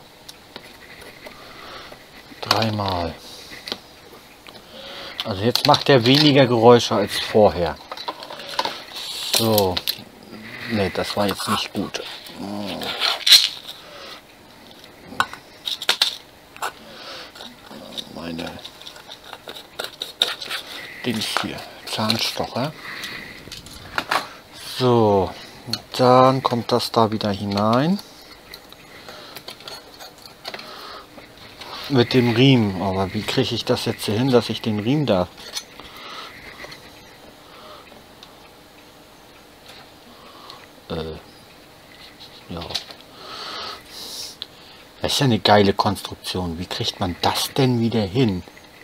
Dreimal. Also jetzt macht er weniger Geräusche als vorher. So. Ne, das war jetzt nicht gut. Meine Dings hier. Zahnstocher. So. Dann kommt das da wieder hinein. mit dem Riemen. Aber wie kriege ich das jetzt hier hin, dass ich den Riemen da... ja. Das ist ja eine geile Konstruktion. Wie kriegt man das denn wieder hin?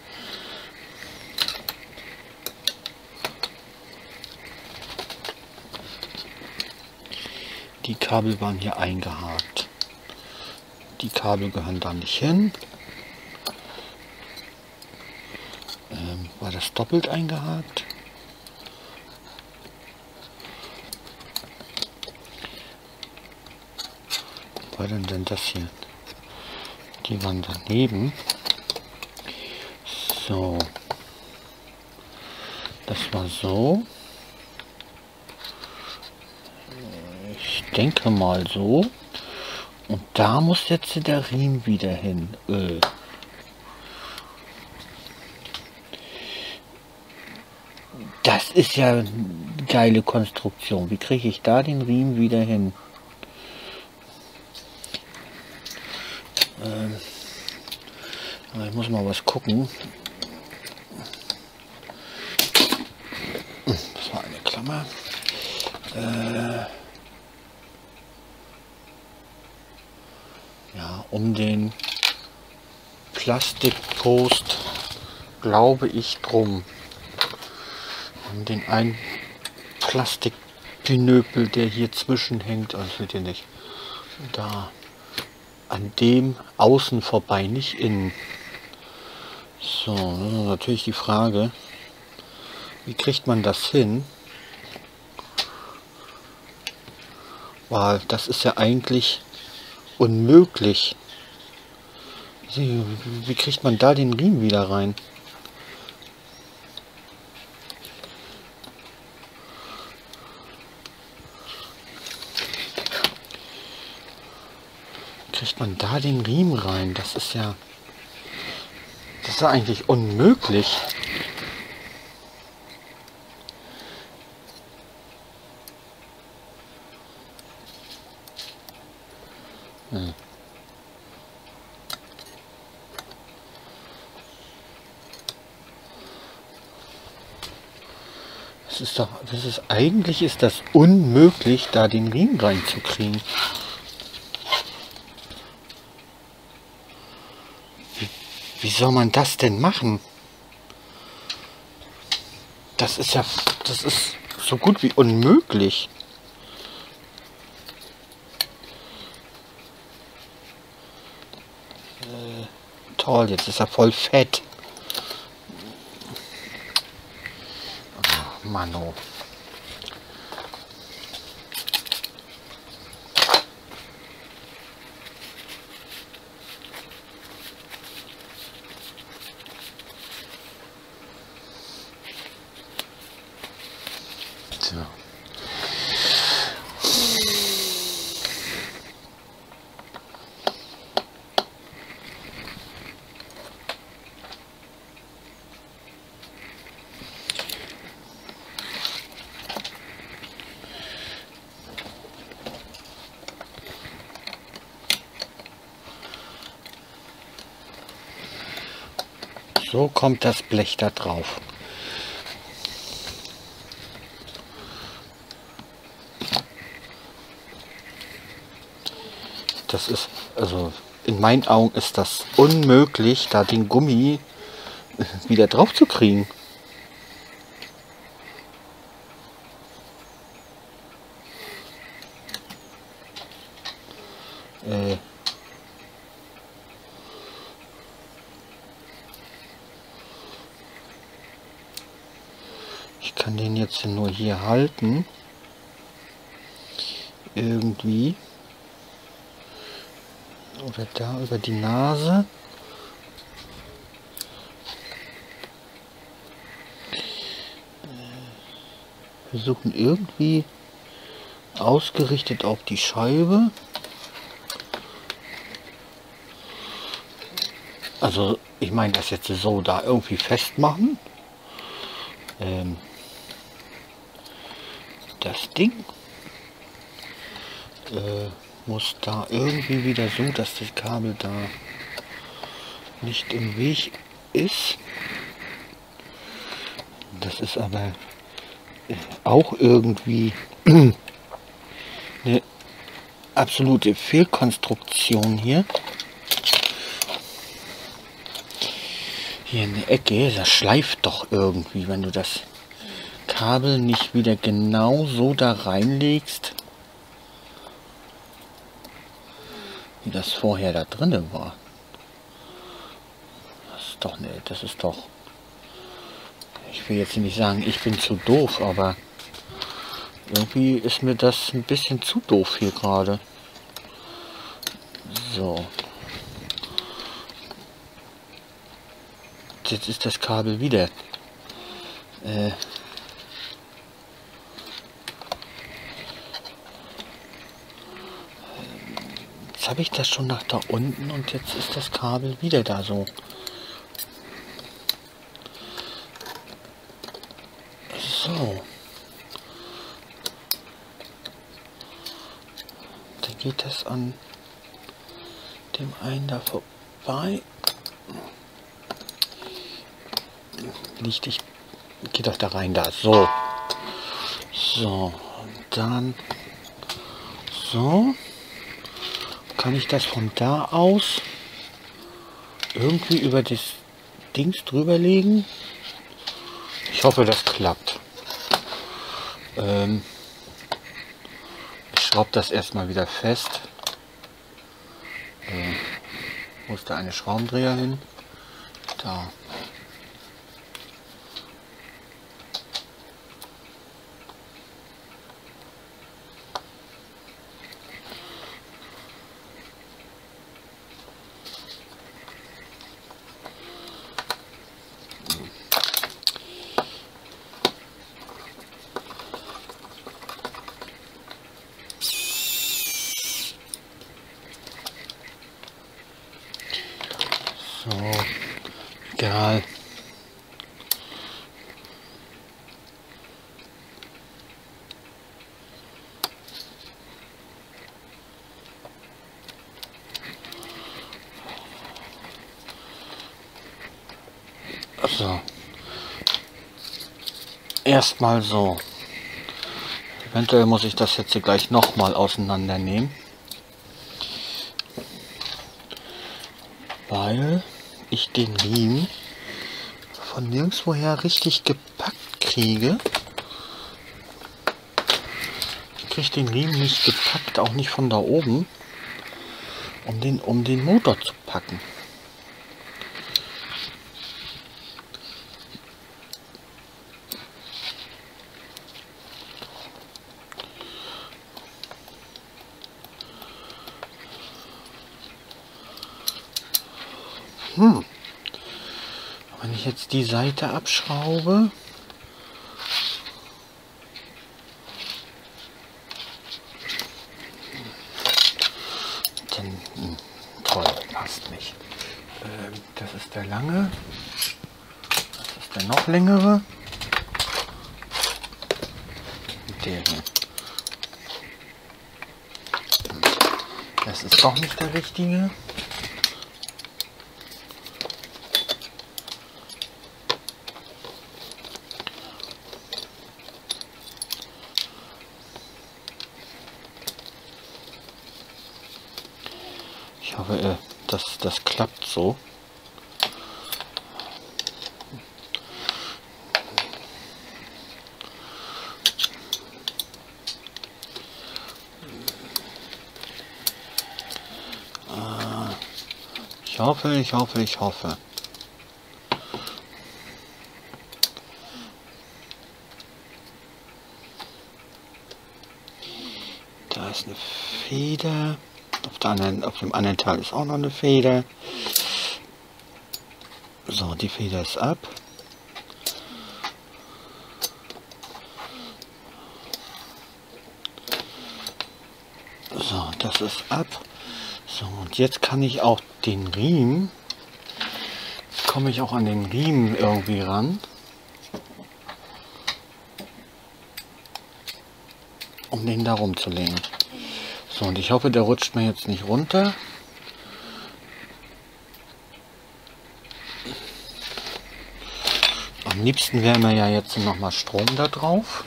Die Kabel waren hier eingehakt. Die Kabel gehören da nicht hin. War das doppelt eingehakt? Wo war denn das hier? Die waren daneben. So. Das war so. Ich denke mal so. Und da muss jetzt der Riemen wieder hin. Das ist ja eine geile Konstruktion. Wie kriege ich da den Riemen wieder hin? Ich muss mal was gucken. Das war eine Klammer. Ja, um den Plastikpost glaube ich drum. Um den einen Plastikpinöpel, der hier zwischen hängt, also seht ihr nicht, da an dem außen vorbei, nicht innen. So, das ist natürlich die Frage, wie kriegt man das hin? Weil das ist ja eigentlich unmöglich. Wie kriegt man da den Riemen wieder rein? Wie kriegt man da den Riemen rein? Das ist ja eigentlich unmöglich. Eigentlich ist das unmöglich, da den Riemen reinzukriegen. Wie soll man das denn machen? Das ist so gut wie unmöglich. Toll, jetzt ist er voll fett. Oh, Mano. So. So kommt das Blech da drauf. Das ist, also in meinen Augen ist das unmöglich, da den Gummi wieder drauf zu kriegen. Ich kann den jetzt nur hier halten. Irgendwie. Oder da über die Nase. Versuchen irgendwie ausgerichtet auf die Scheibe. Also ich meine das jetzt so da irgendwie festmachen. Das Ding muss da irgendwie wieder so, dass das Kabel da nicht im Weg ist. Das ist aber auch irgendwie eine absolute Fehlkonstruktion hier. Hier in der Ecke, das schleift doch irgendwie, wenn du das Kabel nicht wieder genau so da reinlegst, wie das vorher da drinnen war. Das ist doch, ne, das ist doch... Ich will jetzt nicht sagen, ich bin zu doof, aber irgendwie ist mir das ein bisschen zu doof hier gerade. So. Jetzt ist das Kabel wieder. Jetzt habe ich das schon nach da unten und jetzt ist das Kabel wieder da so. So. Dann geht das an dem einen da vorbei. Geht doch da rein da. So. So. Und dann so. Kann ich das von da aus irgendwie über das Dings drüber legen? Ich hoffe, das klappt. Ich schraube das erstmal wieder fest. Wo ist da eine Schraubendreher hin? Da. So, egal. So. Erstmal so. Eventuell muss ich das jetzt hier gleich nochmal auseinandernehmen. Weil ich den Riemen von nirgendwoher richtig gepackt kriege. Ich kriege den Riemen nicht gepackt, auch nicht von da oben, um den Motor zu packen. Wenn ich jetzt die Seite abschraube, dann toll, passt nicht. Das ist der lange, das ist der noch längere. Der hier. Das ist doch nicht der richtige. Ich hoffe, das klappt so. Ich hoffe. Da ist eine Feder. Auf dem anderen Teil ist auch noch eine Feder. So, die Feder ist ab. So, das ist ab. So, und jetzt kann ich auch den Riemen, jetzt komme ich auch an den Riemen irgendwie ran, um den da rumzulegen. So, und ich hoffe, der rutscht mir jetzt nicht runter. liebsten wäre mir ja jetzt noch mal Strom da drauf.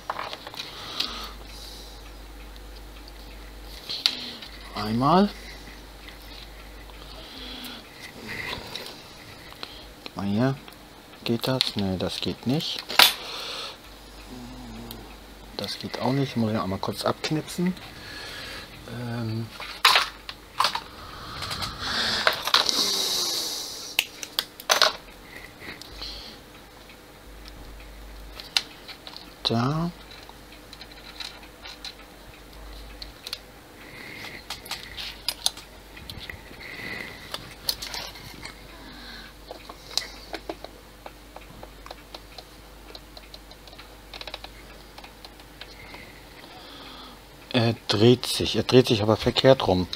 Einmal. Mal hier. Geht das? Ne, das geht nicht. Das geht auch nicht. Muss ich auch mal kurz abknipsen. Da. Er dreht sich aber verkehrt rum.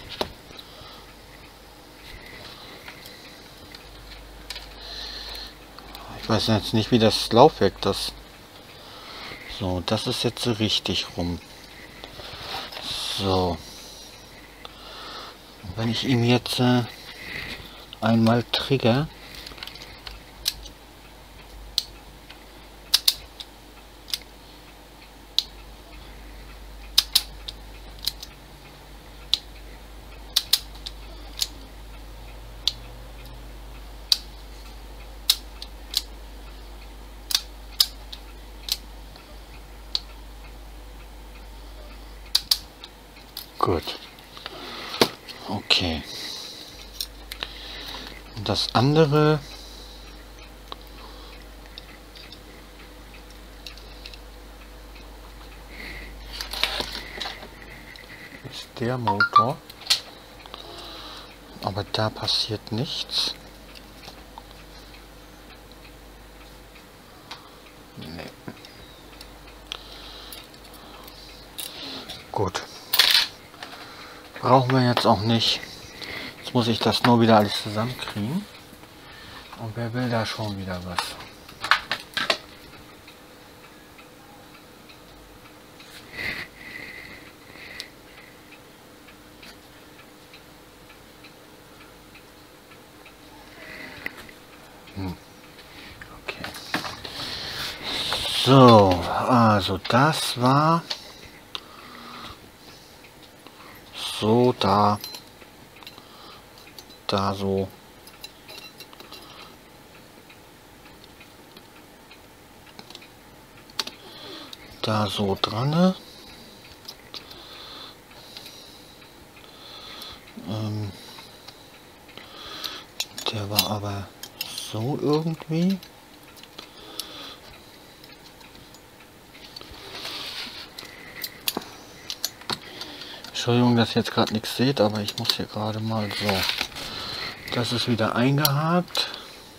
Ich weiß jetzt nicht, wie das Laufwerk das... So, das ist jetzt so richtig rum. So. Wenn ich ihm jetzt einmal trigger... Gut. Okay. Das andere ist der Motor. Aber da passiert nichts. Nee. Gut. Brauchen wir jetzt auch nicht. Jetzt muss ich das nur wieder alles zusammenkriegen. Und wer will da schon wieder was? Okay. So, also das war so da so. Da so dran. Der war aber so irgendwie. Entschuldigung, dass ihr jetzt gerade nichts seht, aber ich muss hier gerade mal so. Das ist wieder eingehakt.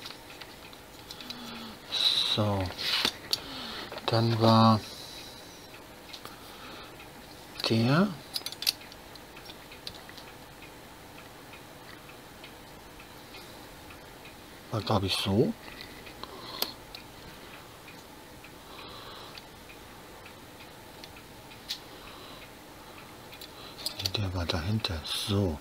So. Dann war der. War glaube ich so. Der war dahinter. So.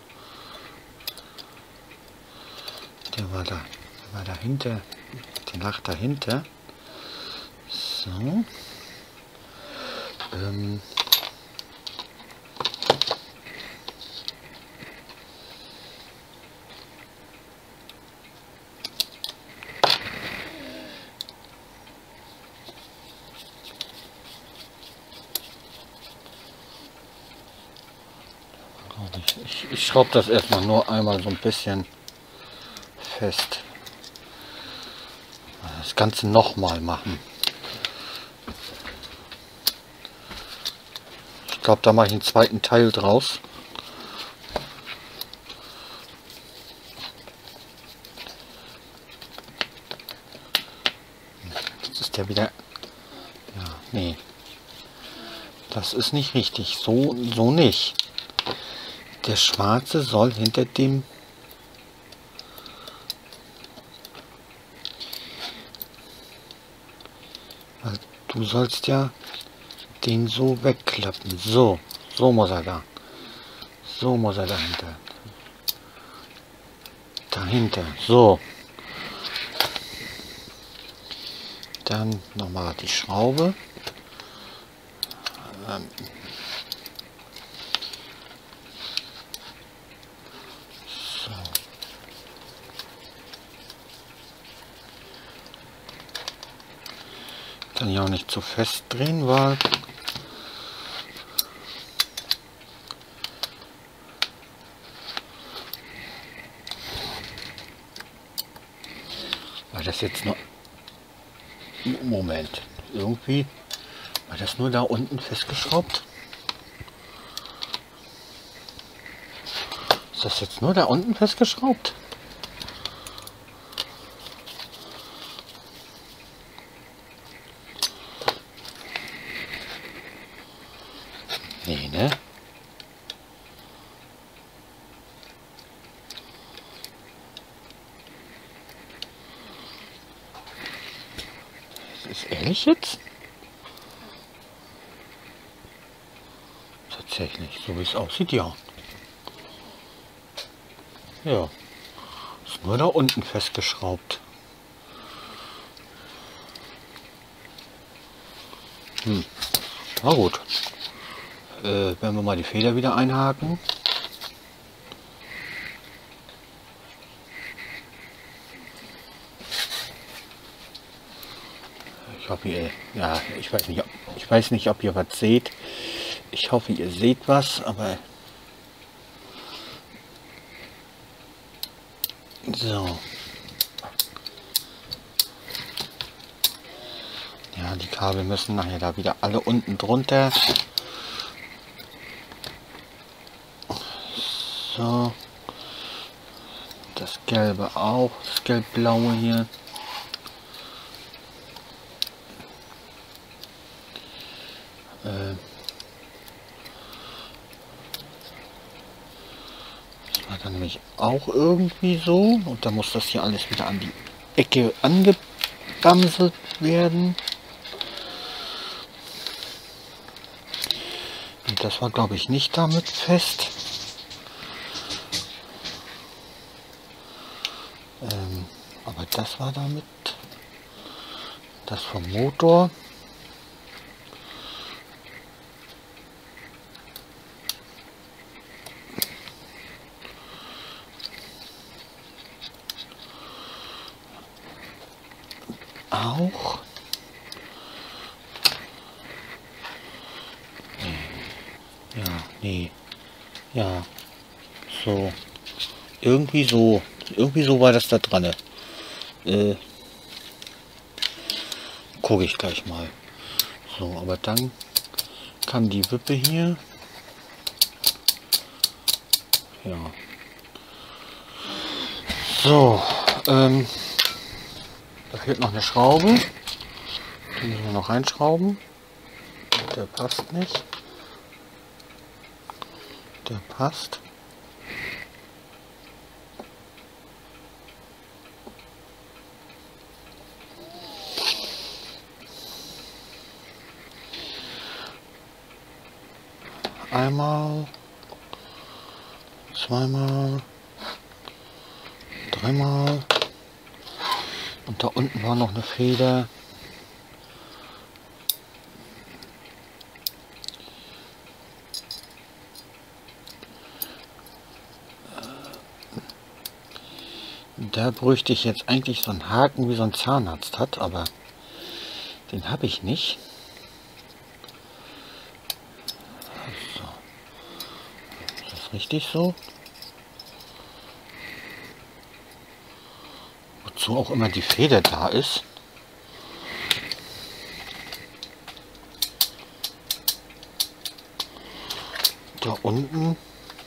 Der war dahinter. Der lag dahinter. So. Ich schraube das erstmal nur einmal so ein bisschen fest. Das Ganze nochmal machen. Ich glaube, da mache ich einen zweiten Teil draus. Jetzt ist der wieder... Ja, nee. Das ist nicht richtig. So nicht. Der schwarze soll hinter dem... Also, du sollst ja den so wegklappen. So muss er da. So muss er dahinter. Dahinter. So. Dann nochmal die Schraube. So. Dann ja auch nicht zu fest drehen, weil das jetzt nur... Moment, irgendwie war das nur da unten festgeschraubt? Ist das jetzt nur da unten festgeschraubt? Nee, ne? Ist ehrlich jetzt? Tatsächlich, so wie es aussieht, ja. Ja, ist nur da unten festgeschraubt. Na gut. Werden wir mal die Feder wieder einhaken. Ich hoffe, ich weiß nicht, ob ihr was seht. Ich hoffe, ihr seht was, aber so. Ja, die Kabel müssen nachher da wieder alle unten drunter. So. Das Gelbe auch, das Gelb-Blaue hier. Das war dann nämlich auch irgendwie so. Und dann muss das hier alles wieder an die Ecke angegamselt werden. Und das war, glaube ich, nicht damit fest. Aber das war damit. Das vom Motor. Auch. Ja, nee. Ja. So. Irgendwie so. Irgendwie so war das da dran. Gucke ich gleich mal. So, aber dann kam die Wippe hier. Ja. So, da fehlt noch eine Schraube. Die müssen wir noch reinschrauben. Der passt nicht. Der passt. Einmal, zweimal, dreimal. Und da unten war noch eine Feder. Da bräuchte ich jetzt eigentlich so einen Haken, wie so ein Zahnarzt hat, aber den habe ich nicht. So. Ist das richtig so? Wozu auch immer die Feder da ist. Da unten.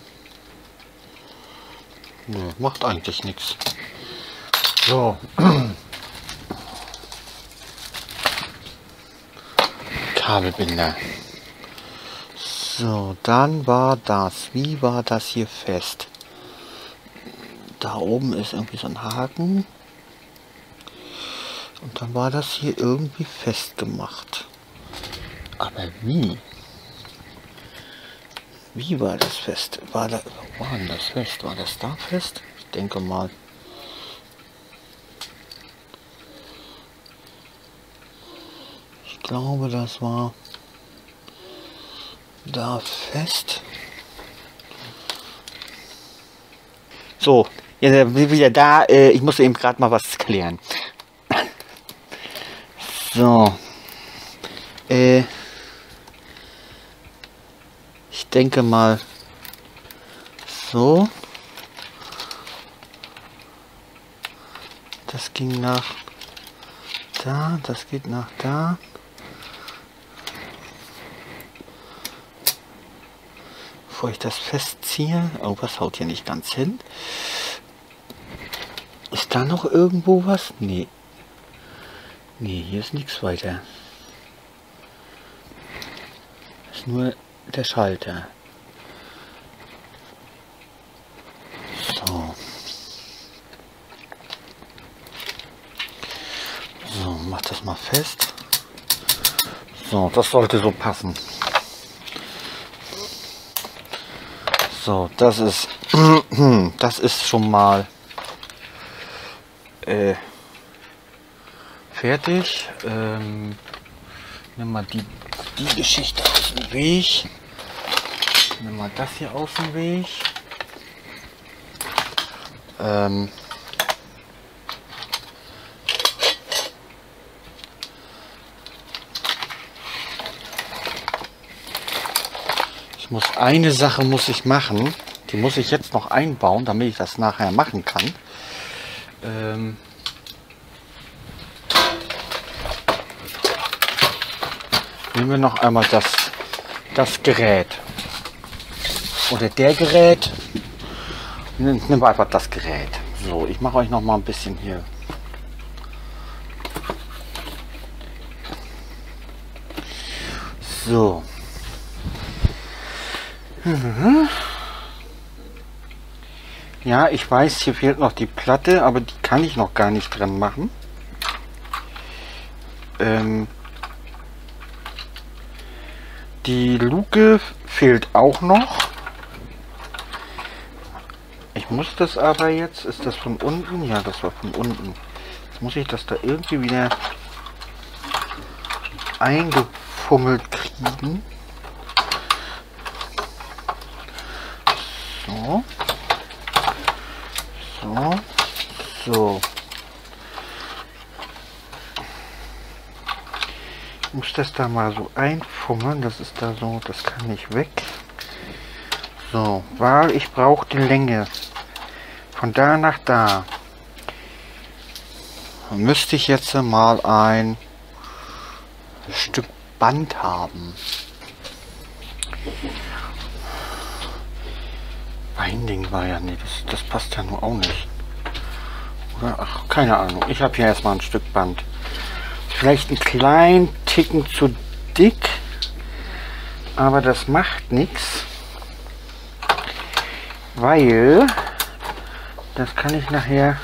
Nö, macht eigentlich nichts. So. Kabelbinder. So, dann war das. Wie war das hier fest? Da oben ist irgendwie so ein Haken. Und dann war das hier irgendwie festgemacht. Aber wie? Wie war das fest? Wo war denn das fest? War das da fest? Ich denke mal. glaube, das war da fest. So, jetzt sind wir wieder da. Ich muss eben gerade mal was klären. So. Ich denke mal so. Das ging nach da, das geht nach da. Bevor ich das festziehe. Oh, was haut hier nicht ganz hin? Ist da noch irgendwo was? Nee. Nee, hier ist nichts weiter. Ist nur der Schalter. So. So, mach das mal fest. So, das sollte so passen. So, das ist schon mal fertig. Nimm mal die Geschichte aus dem Weg. Nimm mal das hier aus dem Weg. Eine Sache muss ich machen. Die muss ich jetzt noch einbauen, damit ich das nachher machen kann. Nehmen wir noch einmal das Gerät. Oder der Gerät. Nehmen wir einfach das Gerät. So, ich mache euch noch mal ein bisschen hier. So. Ja, ich weiß, hier fehlt noch die Platte, aber die kann ich noch gar nicht dran machen. Die Luke fehlt auch noch. Ich muss das aber jetzt, ist das von unten? Ja, das war von unten. Jetzt muss ich das da irgendwie wieder eingefummelt kriegen. So. So. So. Ich muss das da mal so einfummeln. Das ist da so, das kann nicht weg. So, weil ich brauche die Länge. Von da nach da. Dann müsste ich jetzt mal ein Stück Band haben. Binding war ja nicht, das passt ja nur auch nicht. Oder? Ach, keine Ahnung. Ich habe hier erstmal ein Stück Band. Vielleicht einen kleinen Ticken zu dick, aber das macht nichts, weil das kann ich nachher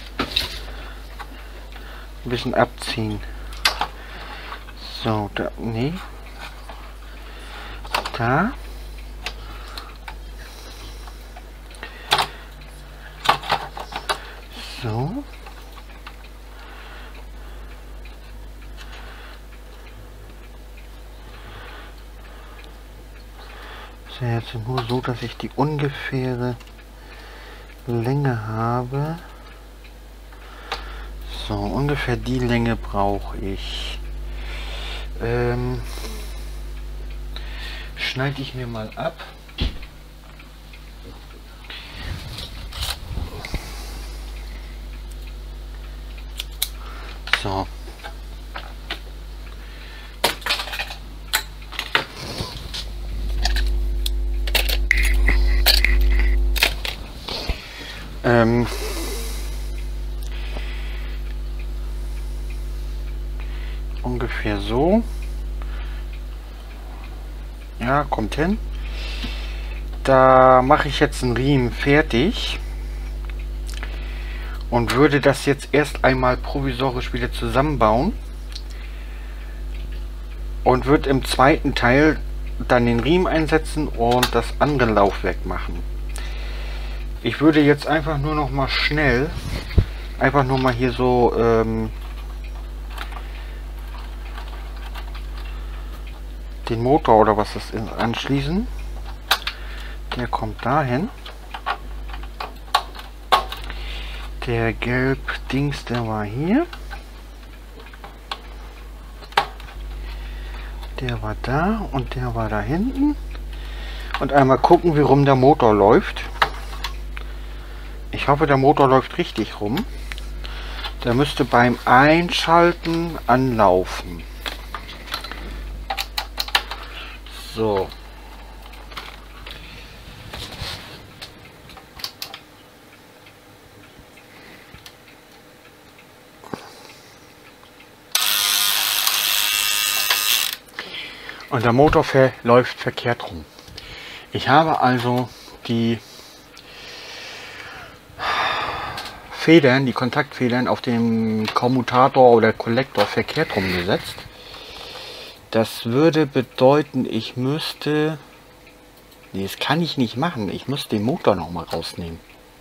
ein bisschen abziehen. So, da, nee, da. So. Das ist ja jetzt nur so, dass ich die ungefähre Länge habe. So, ungefähr die Länge brauche ich. Schneide ich mir mal ab. So. Ungefähr so. Ja, kommt hin. Da mache ich jetzt einen Riemen fertig und würde das jetzt erst einmal provisorisch wieder zusammenbauen und wird im zweiten Teil dann den Riemen einsetzen und das andere Laufwerk machen. Ich würde jetzt einfach nur noch mal schnell hier so den Motor oder was das ist anschließen. Der kommt dahin. Der Gelb-Dings, der war hier. Der war da und der war da hinten. Und einmal gucken, wie rum der Motor läuft. Ich hoffe, der Motor läuft richtig rum. Der müsste beim Einschalten anlaufen. So. Und der Motor läuft verkehrt rum. Ich habe also die Federn, die Kontaktfedern auf dem Kommutator oder Kollektor verkehrt rumgesetzt. Das würde bedeuten, ich müsste... Nee, das kann ich nicht machen. Ich muss den Motor noch mal rausnehmen.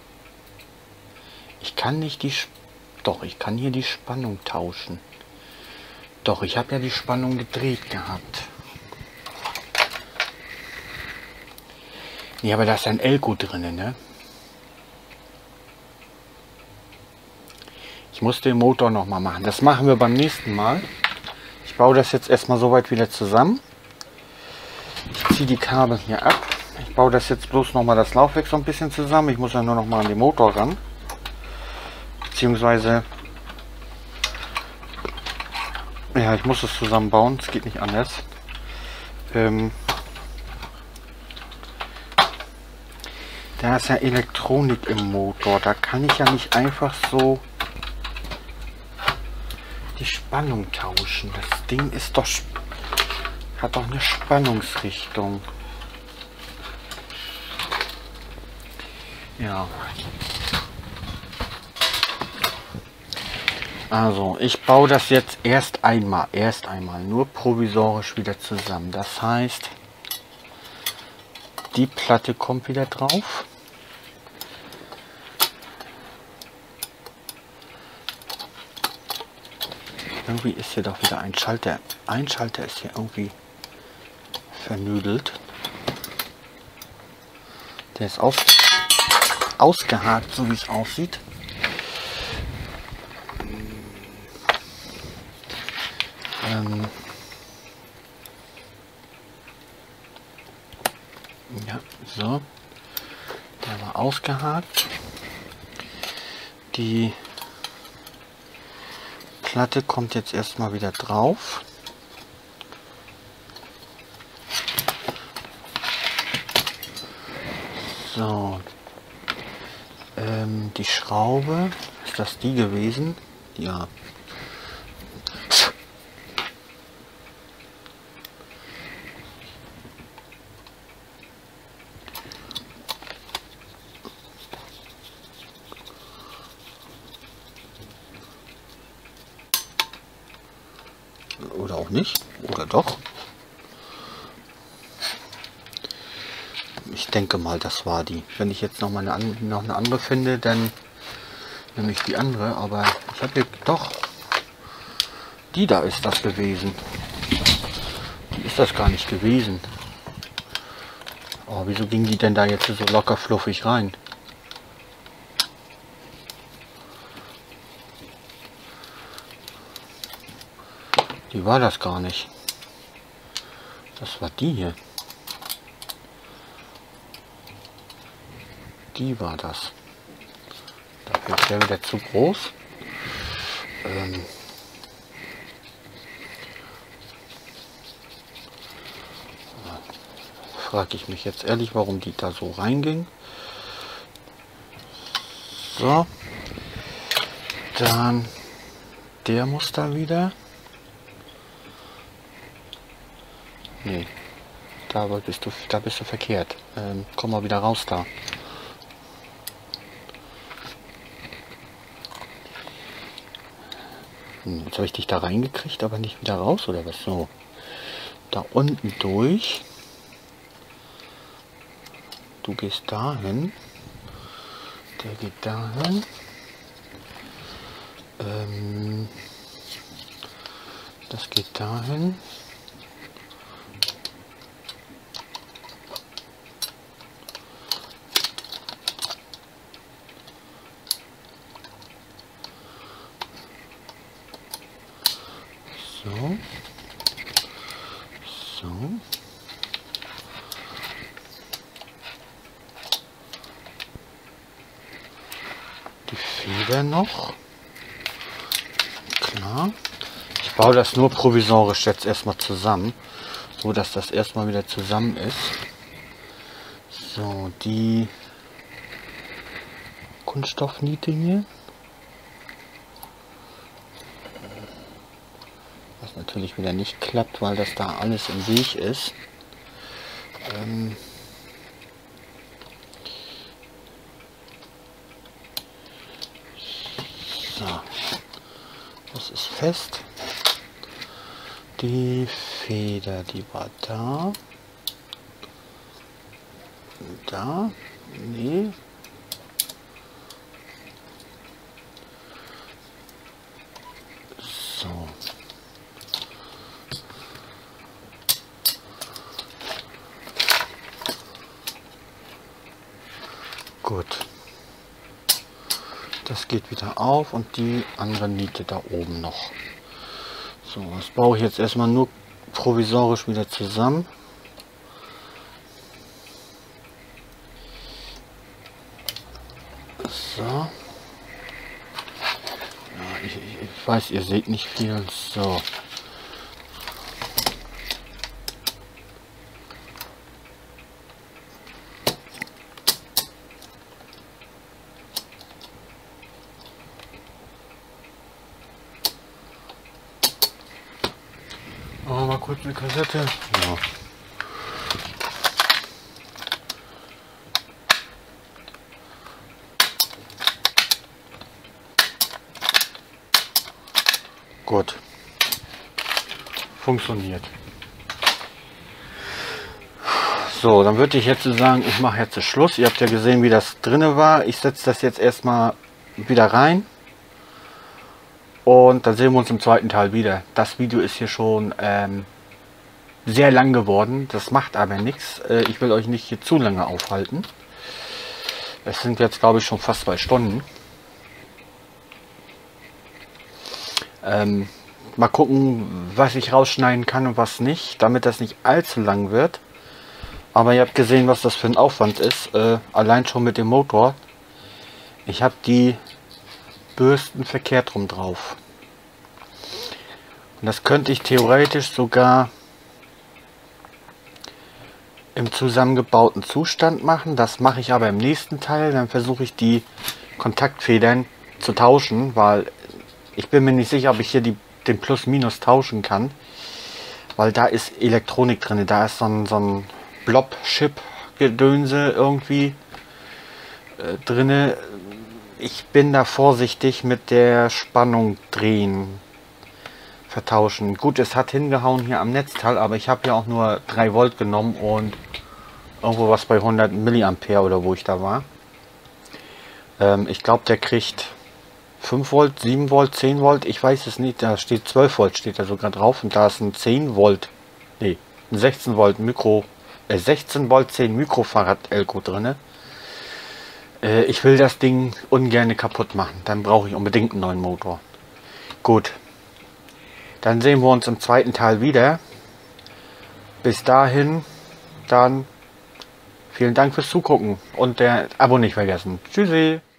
Ich kann nicht die... Doch, ich kann hier die Spannung tauschen. Doch, ich habe ja die Spannung gedreht gehabt. Nee, aber da ist ein Elko drin, ne? Ich muss den Motor noch mal machen. Das machen wir beim nächsten Mal. Ich baue das jetzt erstmal soweit wieder zusammen. Ich ziehe die Kabel hier ab. Ich baue das jetzt bloß noch mal das Laufwerk so ein bisschen zusammen. Ich muss ja nur noch mal an den Motor ran. Beziehungsweise... Ja, ich muss es zusammenbauen. Es geht nicht anders. Da ist ja Elektronik im Motor. Da kann ich ja nicht einfach so die Spannung tauschen. Das Ding ist doch... hat doch eine Spannungsrichtung. Ja. Also, ich baue das jetzt erst einmal nur provisorisch wieder zusammen. Das heißt, die Platte kommt wieder drauf. Irgendwie ist hier doch wieder ein Schalter. Ein Schalter ist hier irgendwie vernödelt. Der ist ausgehakt, so wie es aussieht. Ja, so. Der war ausgehakt. Die Platte kommt jetzt erstmal wieder drauf. So. Die Schraube, ist das die gewesen? Ja. Oder auch nicht. Oder doch. Ich denke mal, das war die. Wenn ich jetzt noch mal noch eine andere finde, dann nehme ich die andere. Aber ich habe hier doch... Die da ist das gewesen. Die ist das gar nicht gewesen. Oh, wieso ging die denn da jetzt so locker fluffig rein? Die war das gar nicht. Das war die hier. Die war das. Dafür ist der wieder zu groß. Frage ich mich jetzt ehrlich, warum die da so reinging. So. Dann der muss da wieder. Nee. Da bist du verkehrt. Komm mal wieder raus da. Jetzt habe ich dich da reingekriegt, aber nicht wieder raus, oder was? So. Da unten durch. Du gehst dahin. Der geht dahin. Das geht dahin. Feder noch. Klar. Ich baue das nur provisorisch jetzt erstmal zusammen, so dass das erstmal wieder zusammen ist. So, die Kunststoffniete hier. Was natürlich wieder nicht klappt, weil das da alles im Weg ist. So, das ist fest. Die Feder, die war da. Da? Nee. So. Gut. Das geht wieder auf und die andere Niete da oben noch. So, das baue ich jetzt erstmal nur provisorisch wieder zusammen. So. Ja, ich weiß, ihr seht nicht viel. So. Oh, mal kurz eine Kassette. Ja. Gut. Funktioniert. So, dann würde ich jetzt sagen, ich mache jetzt Schluss. Ihr habt ja gesehen, wie das drinne war. Ich setze das jetzt erstmal wieder rein. Und dann sehen wir uns im zweiten Teil wieder. Das Video ist hier schon sehr lang geworden. Das macht aber nichts. Ich will euch nicht hier zu lange aufhalten. Es sind jetzt, glaube ich, schon fast 2 Stunden. Mal gucken, was ich rausschneiden kann und was nicht, damit das nicht allzu lang wird. Aber ihr habt gesehen, was das für ein Aufwand ist. Allein schon mit dem Motor. Ich habe die Bürsten verkehrt rum drauf. Und das könnte ich theoretisch sogar im zusammengebauten Zustand machen. Das mache ich aber im nächsten Teil. Dann versuche ich die Kontaktfedern zu tauschen, weil ich bin mir nicht sicher, ob ich hier den Plus-Minus tauschen kann. Weil da ist Elektronik drin. Da ist so ein Blob-Chip-Gedönse irgendwie drinne. Ich bin da vorsichtig mit der Spannung drehen, vertauschen. Gut, es hat hingehauen hier am Netzteil, aber ich habe ja auch nur 3 Volt genommen und irgendwo was bei 100 Milliampere oder wo ich da war. Ich glaube, der kriegt 5 Volt, 7 Volt, 10 Volt, ich weiß es nicht. Da steht 12 Volt, steht da sogar drauf und da ist ein 10 Volt, nee, ein 16 Volt Mikro, 16 Volt 10 Mikrofahrrad Elko drinne. Ich will das Ding ungern kaputt machen. Dann brauche ich unbedingt einen neuen Motor. Gut. Dann sehen wir uns im zweiten Teil wieder. Bis dahin, dann vielen Dank fürs Zugucken und der Abo nicht vergessen. Tschüssi.